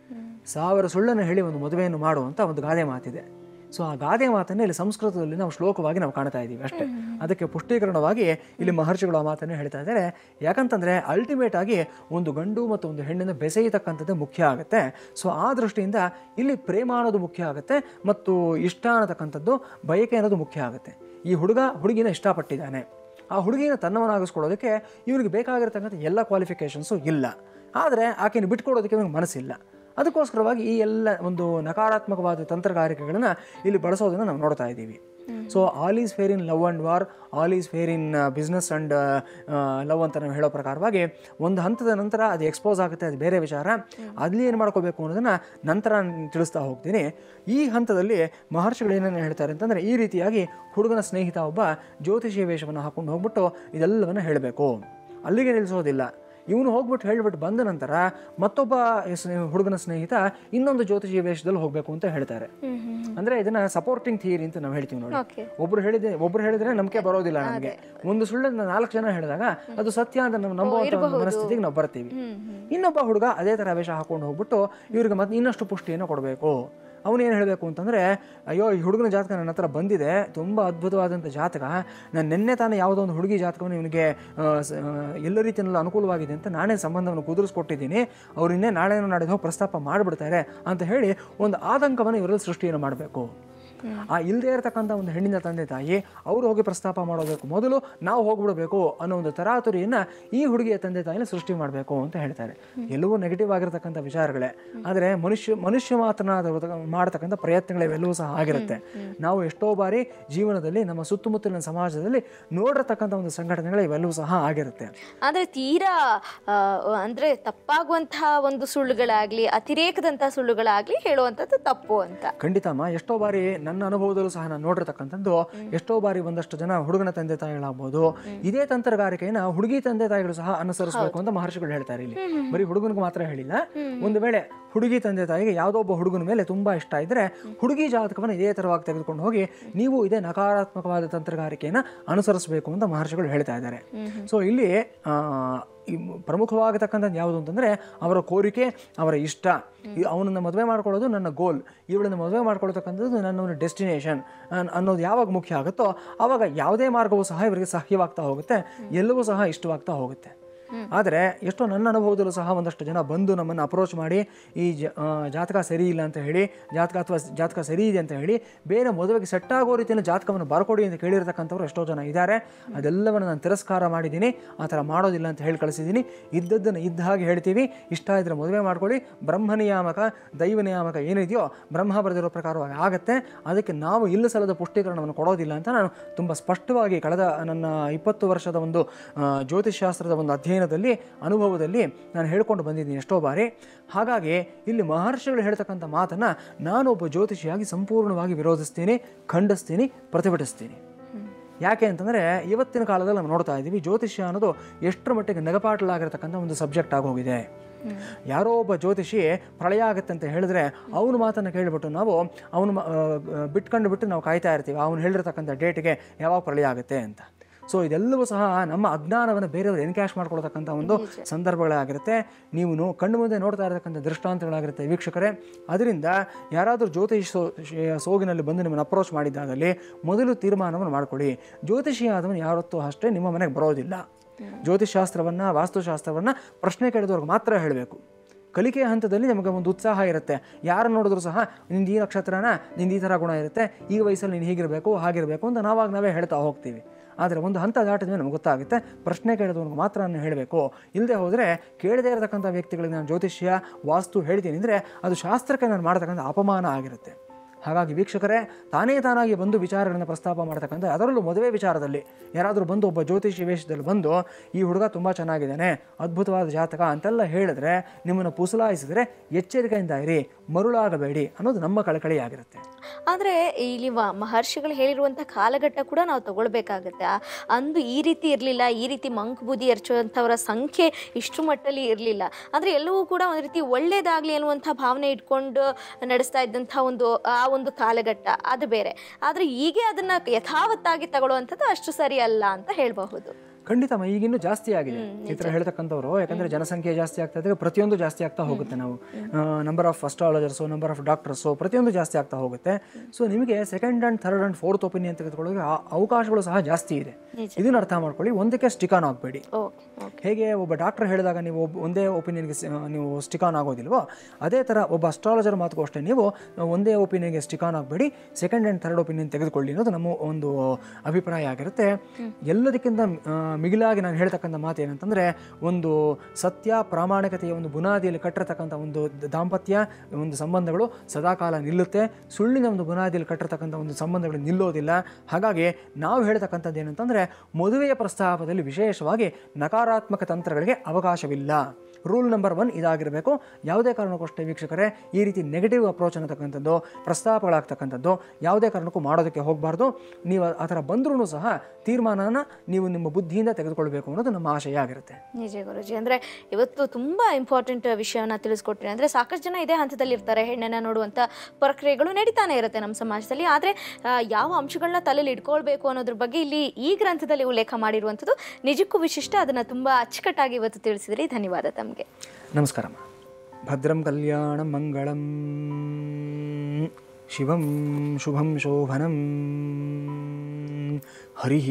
1000 ಸುಳ್ಳನ್ನು ಹೇಳಿ ಒಂದು ಮದುವೆಯನ್ನು ಮಾಡುವಂಥ ಒಂದು ಗಾದೆ ಮಾತಿದೆ. ಸೊ ಆ ಗಾದೆ ಮಾತನ್ನೇ ಇಲ್ಲಿ ಸಂಸ್ಕೃತದಲ್ಲಿ ನಾವು ಶ್ಲೋಕವಾಗಿ ನಾವು ಕಾಣ್ತಾ ಇದ್ದೀವಿ ಅಷ್ಟೇ. ಅದಕ್ಕೆ ಪುಷ್ಟೀಕರಣವಾಗಿ ಇಲ್ಲಿ ಮಹರ್ಷಿಗಳು ಆ ಮಾತನ್ನೇ ಹೇಳ್ತಾ ಇದ್ದಾರೆ. ಯಾಕಂತಂದರೆ ಅಲ್ಟಿಮೇಟ್ ಆಗಿ ಒಂದು ಗಂಡು ಮತ್ತು ಒಂದು ಹೆಣ್ಣನ್ನು ಬೆಸೆಯತಕ್ಕಂಥದ್ದು ಮುಖ್ಯ ಆಗುತ್ತೆ. ಸೊ ಆ ದೃಷ್ಟಿಯಿಂದ ಇಲ್ಲಿ ಪ್ರೇಮ ಅನ್ನೋದು ಮುಖ್ಯ ಆಗುತ್ತೆ ಮತ್ತು ಇಷ್ಟ ಅನ್ನತಕ್ಕಂಥದ್ದು, ಬಯಕೆ ಅನ್ನೋದು ಮುಖ್ಯ ಆಗುತ್ತೆ. ಈ ಹುಡುಗಿನ ಇಷ್ಟಪಟ್ಟಿದ್ದಾನೆ, ಆ ಹುಡುಗಿನ ತನ್ನವನ್ನಾಗಿಸ್ಕೊಳ್ಳೋದಕ್ಕೆ ಇವನಿಗೆ ಬೇಕಾಗಿರ್ತಕ್ಕಂಥ ಎಲ್ಲ ಕ್ವಾಲಿಫಿಕೇಷನ್ಸು ಇಲ್ಲ, ಆದರೆ ಆಕೆಯನ್ನು ಬಿಟ್ಕೊಡೋದಕ್ಕೆ ಇವನಿಗೆ ಮನಸ್ಸಿಲ್ಲ. ಅದಕ್ಕೋಸ್ಕರವಾಗಿ ಈ ಎಲ್ಲ ಒಂದು ನಕಾರಾತ್ಮಕವಾದ ತಂತ್ರಗಾರಿಕೆಗಳನ್ನು ಇಲ್ಲಿ ಬಳಸೋದನ್ನು ನಾವು ನೋಡ್ತಾ ಇದ್ದೀವಿ. So all is fair in love and war, all is fair in business and love ಅಂತ ನಾವು ಹೇಳೋ ಪ್ರಕಾರವಾಗಿ ಒಂದು ಹಂತದ ನಂತರ ಅದು ಎಕ್ಸ್ಪೋಸ್ ಆಗುತ್ತೆ, ಅದು ಬೇರೆ ವಿಚಾರ. ಅಲ್ಲಿ ಏನು ಮಾಡ್ಕೋಬೇಕು ಅನ್ನೋದನ್ನು ನಂತರ ತಿಳಿಸ್ತಾ ಹೋಗ್ತೀನಿ. ಈ ಹಂತದಲ್ಲಿ ಮಹರ್ಷಿಗಳು ಏನೇನು ಹೇಳ್ತಾರೆ ಅಂತಂದರೆ, ಈ ರೀತಿಯಾಗಿ ಹುಡುಗನ ಸ್ನೇಹಿತ ಒಬ್ಬ ಜ್ಯೋತಿಷಿ ವೇಷವನ್ನು ಹಾಕೊಂಡು ಹೋಗ್ಬಿಟ್ಟು ಇದೆಲ್ಲವನ್ನು ಹೇಳಬೇಕು. ಅಲ್ಲಿಗೆ ನಿಲ್ಲಿಸೋದಿಲ್ಲ. ಇವನು ಹೋಗ್ಬಿಟ್ಟು ಹೇಳ್ಬಿಟ್ಟು ಬಂದ ನಂತರ ಮತ್ತೊಬ್ಬ ಹುಡುಗನ ಸ್ನೇಹಿತ ಇನ್ನೊಂದು ಜ್ಯೋತಿಷಿ ವೇಷದಲ್ಲಿ ಹೋಗಬೇಕು ಅಂತ ಹೇಳ್ತಾರೆ. ಅಂದ್ರೆ ಇದನ್ನ ಸಪೋರ್ಟಿಂಗ್ ಥಿಯರಿ ಅಂತ ನಾವು ಹೇಳ್ತೀವಿ ನೋಡಿ. ಒಬ್ರು ಹೇಳಿದ್ರೆ ನಂಬಿಕೆ ಬರೋದಿಲ್ಲ ನಮಗೆ. ಒಂದು ಸುಳ್ಳನ್ನ 4 ಜನ ಹೇಳಿದಾಗ ಅದು ಸತ್ಯ ಅಂತ ನಾವು ನಂಬುವಂತ ಮನಸ್ಥಿತಿಗೆ ನಾವು ಬರ್ತೀವಿ. ಇನ್ನೊಬ್ಬ ಹುಡುಗ ಅದೇ ತರ ವೇಷ ಹಾಕೊಂಡು ಹೋಗ್ಬಿಟ್ಟು ಇವ್ರಿಗೆ ಮತ್ತೆ ಇನ್ನಷ್ಟು ಪುಷ್ಟಿಯನ್ನು ಕೊಡಬೇಕು. ಅವನೇನು ಹೇಳಬೇಕು ಅಂತಂದರೆ, ಅಯ್ಯೋ ಈ ಹುಡುಗನ ಜಾತಕ ನನ್ನ ಹತ್ರ ಬಂದಿದೆ, ತುಂಬ ಅದ್ಭುತವಾದಂಥ ಜಾತಕ, ನಾನು ನಿನ್ನೆ ತಾನೇ ಯಾವುದೋ ಒಂದು ಹುಡುಗಿ ಜಾತಕವನ್ನು ಇವನಿಗೆ ಎಲ್ಲ ರೀತಿಯಲ್ಲೂ ಅನುಕೂಲವಾಗಿದೆ ಅಂತ ನಾನೇ ಸಂಬಂಧವನ್ನು ಕುದುರಿಸ್ಕೊಟ್ಟಿದ್ದೀನಿ, ಅವ್ರು ಇನ್ನೇ ನಾಳೆನೋ ನಾಡಿದ್ದು ಹೋಗಿ ಪ್ರಸ್ತಾಪ ಮಾಡಿಬಿಡ್ತಾರೆ ಅಂತ ಹೇಳಿ ಒಂದು ಆತಂಕವನ್ನು ಇವರಲ್ಲಿ ಸೃಷ್ಟಿಯನ್ನು ಮಾಡಬೇಕು. ಆ ಇಲ್ಲದೇ ಇರತಕ್ಕಂಥ ಒಂದು ಹೆಣ್ಣಿನ ತಂದೆ ತಾಯಿ ಅವರು ಹೋಗಿ ಪ್ರಸ್ತಾಪ ಮಾಡೋದಕ್ಕೂ ಮೊದಲು ನಾವು ಹೋಗ್ಬಿಡಬೇಕು ಅನ್ನೋ ಒಂದು ತರಾತುರಿಯನ್ನು ಈ ಹುಡುಗಿಯ ತಂದೆ ತಾಯಿನ ಸೃಷ್ಟಿ ಮಾಡಬೇಕು ಅಂತ ಹೇಳ್ತಾರೆ. ಎಲ್ಲವೂ ನೆಗೆಟಿವ್ ಆಗಿರತಕ್ಕಂಥ ವಿಚಾರಗಳೇ, ಆದರೆ ಮನುಷ್ಯ ಮಾಡತಕ್ಕಂಥ ಪ್ರಯತ್ನಗಳಿವೆಲ್ಲವೂ ಸಹ ಆಗಿರುತ್ತೆ. ನಾವು ಎಷ್ಟೋ ಬಾರಿ ಜೀವನದಲ್ಲಿ ನಮ್ಮ ಸುತ್ತಮುತ್ತಲಿನ ಸಮಾಜದಲ್ಲಿ ನೋಡಿರತಕ್ಕಂಥ ಒಂದು ಸಂಘಟನೆಗಳು ಇವೆಲ್ಲವೂ ಸಹ ಆಗಿರುತ್ತೆ. ಆದರೆ ತೀರಾ ಅಂದರೆ ತಪ್ಪಾಗುವಂತಹ ಒಂದು ಸುಳ್ಳುಗಳಾಗಲಿ, ಅತಿರೇಕದಂತಹ ಸುಳ್ಳುಗಳಾಗಲಿ ಹೇಳುವಂಥದ್ದು ತಪ್ಪು ಅಂತ. ಖಂಡಿತಮ್ಮ, ಎಷ್ಟೋ ಬಾರಿ ನನ್ನ ಅನುಭವದಲ್ಲೂ ಸಹ ನಾನು ನೋಡಿರ್ತಕ್ಕಂಥದ್ದು, ಎಷ್ಟೋ ಬಾರಿ ಒಂದಷ್ಟು ಜನ ಹುಡುಗನ ತಂದೆ ತಾಯಿಗಳಾಗ್ಬೋದು ಇದೇ ತಂತ್ರಗಾರಿಕೆಯನ್ನು ಹುಡುಗಿ ತಂದೆ ತಾಯಿಗಳು ಸಹ ಅನುಸರಿಸಬೇಕು ಅಂತ ಮಹರ್ಷಿಗಳು ಹೇಳ್ತಾರೆ. ಇಲ್ಲಿ ಬರೀ ಹುಡುಗನಿಗೆ ಮಾತ್ರ ಹೇಳಿಲ್ಲ. ಒಂದು ವೇಳೆ ಹುಡುಗಿ ತಂದೆ ತಾಯಿಗೆ ಯಾವುದೋ ಒಬ್ಬ ಹುಡುಗನ ಮೇಲೆ ತುಂಬಾ ಇಷ್ಟ ಇದ್ರೆ ಹುಡುಗಿ ಜಾತಕವನ್ನು ಇದೇ ತರವಾಗಿ ತೆಗೆದುಕೊಂಡು ಹೋಗಿ ನೀವು ಇದೇ ನಕಾರಾತ್ಮಕವಾದ ತಂತ್ರಗಾರಿಕೆಯನ್ನು ಅನುಸರಿಸಬೇಕು ಅಂತ ಮಹರ್ಷಿಗಳು ಹೇಳ್ತಾ ಇದ್ದಾರೆ. ಸೊ ಇಲ್ಲಿ ಪ್ರಮುಖವಾಗತಕ್ಕಂಥದ್ದು ಯಾವುದು ಅಂತಂದರೆ ಅವರ ಕೋರಿಕೆ, ಅವರ ಇಷ್ಟ. ಅವನನ್ನು ಮದುವೆ ಮಾಡ್ಕೊಳ್ಳೋದು ನನ್ನ ಗೋಲ್, ಇವಳನ್ನು ಮದುವೆ ಮಾಡ್ಕೊಳ್ತಕ್ಕಂಥದ್ದು ನನ್ನ ಒಂದು ಡೆಸ್ಟಿನೇಷನ್ ಅನ್ನೋದು ಯಾವಾಗ ಮುಖ್ಯ ಆಗುತ್ತೋ ಆವಾಗ ಯಾವುದೇ ಮಾರ್ಗವೂ ಸಹ ಇವರಿಗೆ ಸಹ್ಯವಾಗ್ತಾ ಹೋಗುತ್ತೆ, ಎಲ್ಲವೂ ಸಹ ಇಷ್ಟವಾಗ್ತಾ ಹೋಗುತ್ತೆ. ಆದರೆ ಎಷ್ಟೋ ನನ್ನ ಅನುಭವದಲ್ಲೂ ಸಹ ಒಂದಷ್ಟು ಜನ ಬಂದು ನಮ್ಮನ್ನು ಅಪ್ರೋಚ್ ಮಾಡಿ ಈ ಜಾತಕ ಸರಿ ಇಲ್ಲ ಅಂತ ಹೇಳಿ ಜಾತಕ ಸರಿ ಇದೆ ಅಂತ ಹೇಳಿ ಬೇರೆ ಮದುವೆಗೆ ಸೆಟ್ ಆಗೋ ರೀತಿಯಲ್ಲಿ ಜಾತಕವನ್ನು ಬರ್ಕೊಡಿ ಅಂತ ಕೇಳಿರ್ತಕ್ಕಂಥವ್ರು ಎಷ್ಟೋ ಜನ ಇದ್ದಾರೆ. ಅದೆಲ್ಲವನ್ನು ನಾನು ತಿರಸ್ಕಾರ ಮಾಡಿದ್ದೀನಿ, ಆ ಥರ ಮಾಡೋದಿಲ್ಲ ಅಂತ ಹೇಳಿ ಕಳಿಸಿದ್ದೀನಿ. ಇದ್ದದ್ದನ್ನು ಇದ್ದ ಹಾಗೆ ಹೇಳ್ತೀವಿ, ಇಷ್ಟ ಇದ್ದರೆ ಮದುವೆ ಮಾಡ್ಕೊಳ್ಳಿ, ಬ್ರಹ್ಮ ನಿಯಾಮಕ ದೈವ ನಿಯಾಮಕ ಏನಿದೆಯೋ ಬ್ರಹ್ಮ ಬರೆದಿರೋ ಪ್ರಕಾರವಾಗಿ ಆಗುತ್ತೆ, ಅದಕ್ಕೆ ನಾವು ಇಲ್ಲ ಸಲ್ಲದ ಪುಷ್ಟೀಕರಣವನ್ನು ಕೊಡೋದಿಲ್ಲ ಅಂತ ನಾನು ತುಂಬ ಸ್ಪಷ್ಟವಾಗಿ ಕಳೆದ ನನ್ನ 20 ವರ್ಷದ ಒಂದು ಜ್ಯೋತಿಷ್ಶಾಸ್ತ್ರದ ಒಂದು ಅಧ್ಯಯನದಲ್ಲಿ ಅನುಭವದಲ್ಲಿ ನಾನು ಹೇಳ್ಕೊಂಡು ಬಂದಿದ್ದೀನಿ ಎಷ್ಟೋ ಬಾರಿ. ಹಾಗಾಗಿ ಇಲ್ಲಿ ಮಹರ್ಷಿಗಳು ಹೇಳ್ತಕ್ಕಂಥ ಮಾತನ್ನು ನಾನೊಬ್ಬ ಜ್ಯೋತಿಷಿಯಾಗಿ ಸಂಪೂರ್ಣವಾಗಿ ವಿರೋಧಿಸ್ತೀನಿ, ಖಂಡಿಸ್ತೀನಿ, ಪ್ರತಿಭಟಿಸ್ತೀನಿ. ಯಾಕೆ ಅಂತಂದರೆ ಇವತ್ತಿನ ಕಾಲದಲ್ಲಿ ನಾವು ನೋಡ್ತಾ ಇದ್ದೀವಿ ಜ್ಯೋತಿಷ್ಯ ಅನ್ನೋದು ಎಷ್ಟರ ಮಟ್ಟಿಗೆ ನಗಪಾಟಲಾಗಿರ್ತಕ್ಕಂಥ ಒಂದು ಸಬ್ಜೆಕ್ಟ್ ಆಗೋಗಿದೆ. ಯಾರೋ ಒಬ್ಬ ಜ್ಯೋತಿಷಿ ಪ್ರಳಯ ಆಗುತ್ತೆ ಅಂತ ಹೇಳಿದ್ರೆ ಅವನ ಮಾತನ್ನು ಕೇಳಿಬಿಟ್ಟು ನಾವು ಅವನು ಬಿಟ್ಟು ನಾವು ಕಾಯ್ತಾ ಇರ್ತೀವಿ ಅವನು ಹೇಳಿರ್ತಕ್ಕಂಥ ಡೇಟಿಗೆ ಯಾವಾಗ ಪ್ರಳಯ ಆಗುತ್ತೆ ಅಂತ. ಸೊ ಇದೆಲ್ಲವೂ ಸಹ ನಮ್ಮ ಅಜ್ಞಾನವನ್ನು ಬೇರೆಯವರು ಎನ್ಕ್ಯಾಶ್ ಮಾಡ್ಕೊಳ್ತಕ್ಕಂಥ ಒಂದು ಸಂದರ್ಭಗಳಾಗಿರುತ್ತೆ. ನೀವು ಕಣ್ಣು ಮುಂದೆ ನೋಡ್ತಾ ಇರತಕ್ಕಂಥ ದೃಷ್ಟಾಂತಗಳಾಗಿರುತ್ತೆ ವೀಕ್ಷಕರೇ. ಅದರಿಂದ ಯಾರಾದರೂ ಜ್ಯೋತಿಷ ಸೋಗಿನಲ್ಲಿ ಬಂದು ನಿಮ್ಮನ್ನು ಅಪ್ರೋಚ್ ಮಾಡಿದ್ದಾಗಲಿ ಮೊದಲು ತೀರ್ಮಾನವನ್ನು ಮಾಡಿಕೊಳ್ಳಿ. ಜ್ಯೋತಿಷಿ ಆದವನು ಯಾವತ್ತೂ ಅಷ್ಟೇ ನಿಮ್ಮ ಮನೆಗೆ ಬರೋದಿಲ್ಲ. ಜ್ಯೋತಿಷಾಸ್ತ್ರವನ್ನು ವಾಸ್ತುಶಾಸ್ತ್ರವನ್ನು ಪ್ರಶ್ನೆ ಕೇಳಿದವ್ರಿಗೆ ಮಾತ್ರ ಹೇಳಬೇಕು. ಕಲಿಕೆಯ ಹಂತದಲ್ಲಿ ನಮಗೆ ಒಂದು ಉತ್ಸಾಹ ಇರುತ್ತೆ. ಯಾರು ನೋಡಿದ್ರು ಸಹ ನಿಂದು ಈ ನಕ್ಷತ್ರನ, ನಿಂದು ಈ ಥರ ಗುಣ ಇರುತ್ತೆ, ಈ ವಯಸ್ಸಲ್ಲಿ ನೀನು ಹೀಗಿರಬೇಕು ಹಾಗಿರಬೇಕು ಅಂತ ನಾವೇ ಹೇಳ್ತಾ ಹೋಗ್ತೀವಿ. ಆದರೆ ಒಂದು ಹಂತ ದಾಟಿದ ಮೇಲೆ ನಮಗೆ ಗೊತ್ತಾಗುತ್ತೆ ಪ್ರಶ್ನೆ ಕೇಳಿದವ್ರಿಗೆ ಮಾತ್ರ ನಾನು ಹೇಳಬೇಕು. ಇಲ್ಲದೆ ಹೋದರೆ ಕೇಳದೇ ಇರತಕ್ಕಂಥ ವ್ಯಕ್ತಿಗಳಿಗೆ ನಾನು ಜ್ಯೋತಿಷ್ಯ ವಾಸ್ತು ಹೇಳ್ತೀನಿ ಅಂದರೆ ಅದು ಶಾಸ್ತ್ರಕ್ಕೆ ನಾನು ಮಾಡತಕ್ಕಂಥ ಅಪಮಾನ ಆಗಿರುತ್ತೆ. ಹಾಗಾಗಿ ವೀಕ್ಷಕರೇ, ತಾನಾಗಿ ಬಂದು ವಿಚಾರಗಳನ್ನು ಪ್ರಸ್ತಾಪ ಮಾಡ್ತಕ್ಕಂಥ, ಅದರಲ್ಲೂ ಮದುವೆ ವಿಚಾರದಲ್ಲಿ ಯಾರಾದರೂ ಬಂದು ಒಬ್ಬ ಜ್ಯೋತಿಷಿ ವೇಷದಲ್ಲಿ ಬಂದು ಈ ಹುಡುಗ ತುಂಬ ಚೆನ್ನಾಗಿದ್ದಾನೆ, ಅದ್ಭುತವಾದ ಜಾತಕ ಅಂತೆಲ್ಲ ಹೇಳಿದ್ರೆ ನಿಮ್ಮನ್ನು ಪುಸಲಾಯಿಸಿದ್ರೆ ಎಚ್ಚರಿಕೆಯಿಂದ ಇರಿ, ಮರುಳಾಗಬೇಡಿ ಅನ್ನೋದು ನಮ್ಮ ಕಳಕಳಿಯಾಗಿರುತ್ತೆ. ಆದರೆ ಇಲ್ಲಿ ಮಹರ್ಷಿಗಳು ಹೇಳಿರುವಂಥ ಕಾಲಘಟ್ಟ ಕೂಡ ನಾವು ತಗೊಳ್ಬೇಕಾಗತ್ತೆ. ಅಂದು ಈ ರೀತಿ ಇರಲಿಲ್ಲ, ಈ ರೀತಿ ಮಂಕ್ ಬುದ್ಧಿ ಎರಚುವಂಥವರ ಸಂಖ್ಯೆ ಇಷ್ಟು ಮಟ್ಟಲ್ಲಿ ಇರಲಿಲ್ಲ. ಅಂದರೆ ಎಲ್ಲವೂ ಕೂಡ ಒಂದು ರೀತಿ ಒಳ್ಳೇದಾಗಲಿ ಅನ್ನುವಂಥ ಭಾವನೆ ಇಟ್ಕೊಂಡು ನಡೆಸ್ತಾ ಇದ್ದಂಥ ಒಂದು ಕಾಲಘಟ್ಟ ಅದು ಬೇರೆ. ಆದರೆ ಹೀಗೆ ಅದನ್ನು ಯಥಾವತ್ತಾಗಿ ತಗೊಳ್ಳುವಂಥದ್ದು ಅಷ್ಟು ಸರಿ ಅಲ್ಲ ಅಂತ ಹೇಳಬಹುದು. ಖಂಡಿತ ಈಗಿನ್ನೂ ಜಾಸ್ತಿ ಆಗಿದೆ ಈ ಥರ ಹೇಳ್ತಕ್ಕಂಥವ್ರು. ಯಾಕಂದರೆ ಜನಸಂಖ್ಯೆ ಜಾಸ್ತಿ ಆಗ್ತಾ ಇದೆ, ಪ್ರತಿಯೊಂದು ಜಾಸ್ತಿ ಆಗ್ತಾ ಹೋಗುತ್ತೆ. ನಾವು number of astrologers, number of doctors, ಪ್ರತಿಯೊಂದು ಜಾಸ್ತಿ ಆಗ್ತಾ ಹೋಗುತ್ತೆ. ಸೊ ನಿಮಗೆ second and third and fourth opinion ತೆಗೆದುಕೊಳ್ಳೋಕೆ ಅವಕಾಶಗಳು ಸಹ ಜಾಸ್ತಿ ಇದೆ. ಇದನ್ನು ಅರ್ಥ ಮಾಡ್ಕೊಳ್ಳಿ. ಒಂದಕ್ಕೆ ಸ್ಟಿಕ್ ಆನ್ ಆಗಬೇಡಿ. ಹೇಗೆ ಒಬ್ಬ ಡಾಕ್ಟರ್ ಹೇಳಿದಾಗ ನೀವು ಒಂದೇ ಒಪಿನಿಯನ್ಗೆ ನೀವು ಸ್ಟಿಕ್ ಆನ್ ಆಗೋದಿಲ್ವೋ, ಅದೇ ಥರ ಒಬ್ಬ ಅಸ್ಟ್ರಾಲಜರ್ ಮಾತುಗೂ ಅಷ್ಟೇ ನೀವು ಒಂದೇ ಒಪಿನಿಯನ್ಗೆ ಸ್ಟಿಕ್ ಆನ್ ಆಗಬೇಡಿ, ಸೆಕೆಂಡ್ ಆ್ಯಂಡ್ ಥರ್ಡ್ ಒಪಿನಿಯನ್ ತೆಗೆದುಕೊಳ್ಳಿ ಅನ್ನೋದು ನಮ್ಮ ಒಂದು ಅಭಿಪ್ರಾಯ ಆಗಿರುತ್ತೆ. ಎಲ್ಲದಕ್ಕಿಂತ ಮಿಗಿಲಾಗಿ ನಾನು ಹೇಳ್ತಕ್ಕಂಥ ಮಾತು ಏನಂತಂದರೆ, ಒಂದು ಸತ್ಯ ಪ್ರಾಮಾಣಿಕತೆಯ ಒಂದು ಬುನಾದಿಯಲ್ಲಿ ಕಟ್ಟಿರ್ತಕ್ಕಂಥ ಒಂದು ದಾಂಪತ್ಯ ಒಂದು ಸಂಬಂಧಗಳು ಸದಾಕಾಲ ನಿಲ್ಲುತ್ತೆ. ಸುಳ್ಳಿನ ಒಂದು ಬುನಾದಿಯಲ್ಲಿ ಕಟ್ಟಿರ್ತಕ್ಕಂಥ ಒಂದು ಸಂಬಂಧಗಳು ನಿಲ್ಲೋದಿಲ್ಲ. ಹಾಗಾಗಿ ನಾವು ಹೇಳ್ತಕ್ಕಂಥದ್ದು ಏನಂತಂದರೆ, ಮದುವೆಯ ಪ್ರಸ್ತಾಪದಲ್ಲಿ ವಿಶೇಷವಾಗಿ ನಕಾರಾತ್ಮಕ ತಂತ್ರಗಳಿಗೆ ಅವಕಾಶವಿಲ್ಲ. ರೂಲ್ ನಂಬರ್ 1 ಇದಾಗಿರಬೇಕು. ಯಾವುದೇ ಕಾರಣಕ್ಕೂ ಅಷ್ಟೇ ವೀಕ್ಷಕರೇ, ಈ ರೀತಿ ನೆಗೆಟಿವ್ ಅಪ್ರೋಚ್ ಅನ್ನತಕ್ಕಂಥದ್ದು, ಪ್ರಸ್ತಾಪಗಳಾಗ್ತಕ್ಕಂಥದ್ದು ಯಾವುದೇ ಕಾರಣಕ್ಕೂ ಮಾಡೋದಕ್ಕೆ ಹೋಗಬಾರ್ದು. ನೀವು ಆ ಥರ ಬಂದ್ರೂ ಸಹ ತೀರ್ಮಾನನ ನೀವು ನಿಮ್ಮ ಬುದ್ಧಿಯಿಂದ ತೆಗೆದುಕೊಳ್ಬೇಕು ಅನ್ನೋದು ನಮ್ಮ ಆಶಯ ಆಗಿರುತ್ತೆ. ನಿಜ ಗುರುಜಿ, ಅಂದರೆ ಇವತ್ತು ತುಂಬ ಇಂಪಾರ್ಟೆಂಟ್ ವಿಷಯವನ್ನು ತಿಳಿಸ್ಕೊಟ್ರಿ. ಅಂದರೆ ಸಾಕಷ್ಟು ಜನ ಇದೇ ಹಂತದಲ್ಲಿ ಇರ್ತಾರೆ, ಹೆಣ್ಣನ್ನು ನೋಡುವಂಥ ಪ್ರಕ್ರಿಯೆಗಳು ನಡೀತಾನೆ ಇರುತ್ತೆ ನಮ್ಮ ಸಮಾಜದಲ್ಲಿ. ಆದರೆ ಯಾವ ಅಂಶಗಳನ್ನ ತಲೆಯಲ್ಲಿ ಇಟ್ಕೊಳ್ಬೇಕು ಅನ್ನೋದ್ರ ಬಗ್ಗೆ ಇಲ್ಲಿ ಈ ಗ್ರಂಥದಲ್ಲಿ ಉಲ್ಲೇಖ ಮಾಡಿರುವಂಥದ್ದು ನಿಜಕ್ಕೂ ವಿಶಿಷ್ಟ. ಅದನ್ನು ತುಂಬ ಅಚ್ಚುಕಟ್ಟಾಗಿ ಇವತ್ತು ತಿಳಿಸಿದ್ರಿ. ಧನ್ಯವಾದ ತಮಗೆ. ನಮಸ್ಕಾರ. ಭದ್ರಂ ಕಲ್ಯಾಣ ಮಂಗಳಂ ಶಿವಂ ಶುಭಂ ಶೋಭನಂ. ಹರಿ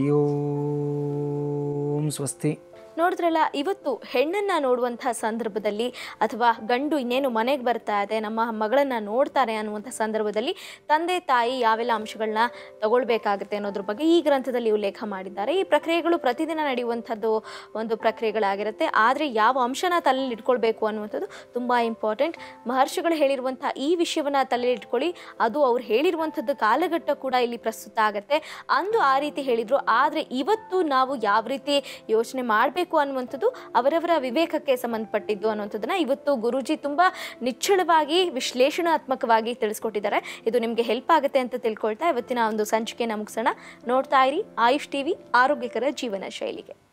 ಓಂ. ಸ್ವಸ್ತಿ. ನೋಡಿದ್ರಲ್ಲ, ಇವತ್ತು ಹೆಣ್ಣನ್ನು ನೋಡುವಂಥ ಸಂದರ್ಭದಲ್ಲಿ ಅಥವಾ ಗಂಡು ಇನ್ನೇನು ಮನೆಗೆ ಬರ್ತಾ ಇದೆ, ನಮ್ಮ ಮಗಳನ್ನು ನೋಡ್ತಾರೆ ಅನ್ನುವಂಥ ಸಂದರ್ಭದಲ್ಲಿ ತಂದೆ ತಾಯಿ ಯಾವೆಲ್ಲ ಅಂಶಗಳನ್ನ ತಗೊಳ್ಬೇಕಾಗುತ್ತೆ ಅನ್ನೋದ್ರ ಬಗ್ಗೆ ಈ ಗ್ರಂಥದಲ್ಲಿ ಉಲ್ಲೇಖ ಮಾಡಿದ್ದಾರೆ. ಈ ಪ್ರಕ್ರಿಯೆಗಳು ಪ್ರತಿದಿನ ನಡೆಯುವಂಥದ್ದು ಒಂದು ಪ್ರಕ್ರಿಯೆಗಳಾಗಿರುತ್ತೆ. ಆದರೆ ಯಾವ ಅಂಶನ ತಲೆಯಲ್ಲಿ ಇಟ್ಕೊಳ್ಬೇಕು ಅನ್ನುವಂಥದ್ದು ತುಂಬ ಇಂಪಾರ್ಟೆಂಟ್. ಮಹರ್ಷಿಗಳು ಹೇಳಿರುವಂಥ ಈ ವಿಷಯವನ್ನು ತಲೆಯಲ್ಲಿ ಇಟ್ಕೊಳ್ಳಿ. ಅದು ಅವ್ರು ಹೇಳಿರುವಂಥದ್ದು ಕಾಲಘಟ್ಟ ಕೂಡ ಇಲ್ಲಿ ಪ್ರಸ್ತುತ ಆಗುತ್ತೆ. ಅಂದು ಆ ರೀತಿ ಹೇಳಿದರು, ಆದರೆ ಇವತ್ತು ನಾವು ಯಾವ ರೀತಿ ಯೋಚನೆ ಮಾಡಬೇಕು ಅನ್ನುವಂಥದ್ದು ಅವರವರ ವಿವೇಕಕ್ಕೆ ಸಂಬಂಧಪಟ್ಟಿದ್ದು ಅನ್ನುವಂಥದ್ದನ್ನ ಇವತ್ತು ಗುರೂಜಿ ತುಂಬ ನಿಚ್ಚಳವಾಗಿ ವಿಶ್ಲೇಷಣಾತ್ಮಕವಾಗಿ ತಿಳಿಸ್ಕೊಟ್ಟಿದ್ದಾರೆ. ಇದು ನಿಮಗೆ ಹೆಲ್ಪ್ ಆಗುತ್ತೆ ಅಂತ ತಿಳ್ಕೊಳ್ತಾ ಇವತ್ತಿನ ಒಂದು ಸಂಚಿಕೆನ ಮುಗಿಸೋಣ. ನೋಡ್ತಾ ಇರಿ ಆಯುಷ್ ಟಿವಿ, ಆರೋಗ್ಯಕರ ಜೀವನ ಶೈಲಿಗೆ.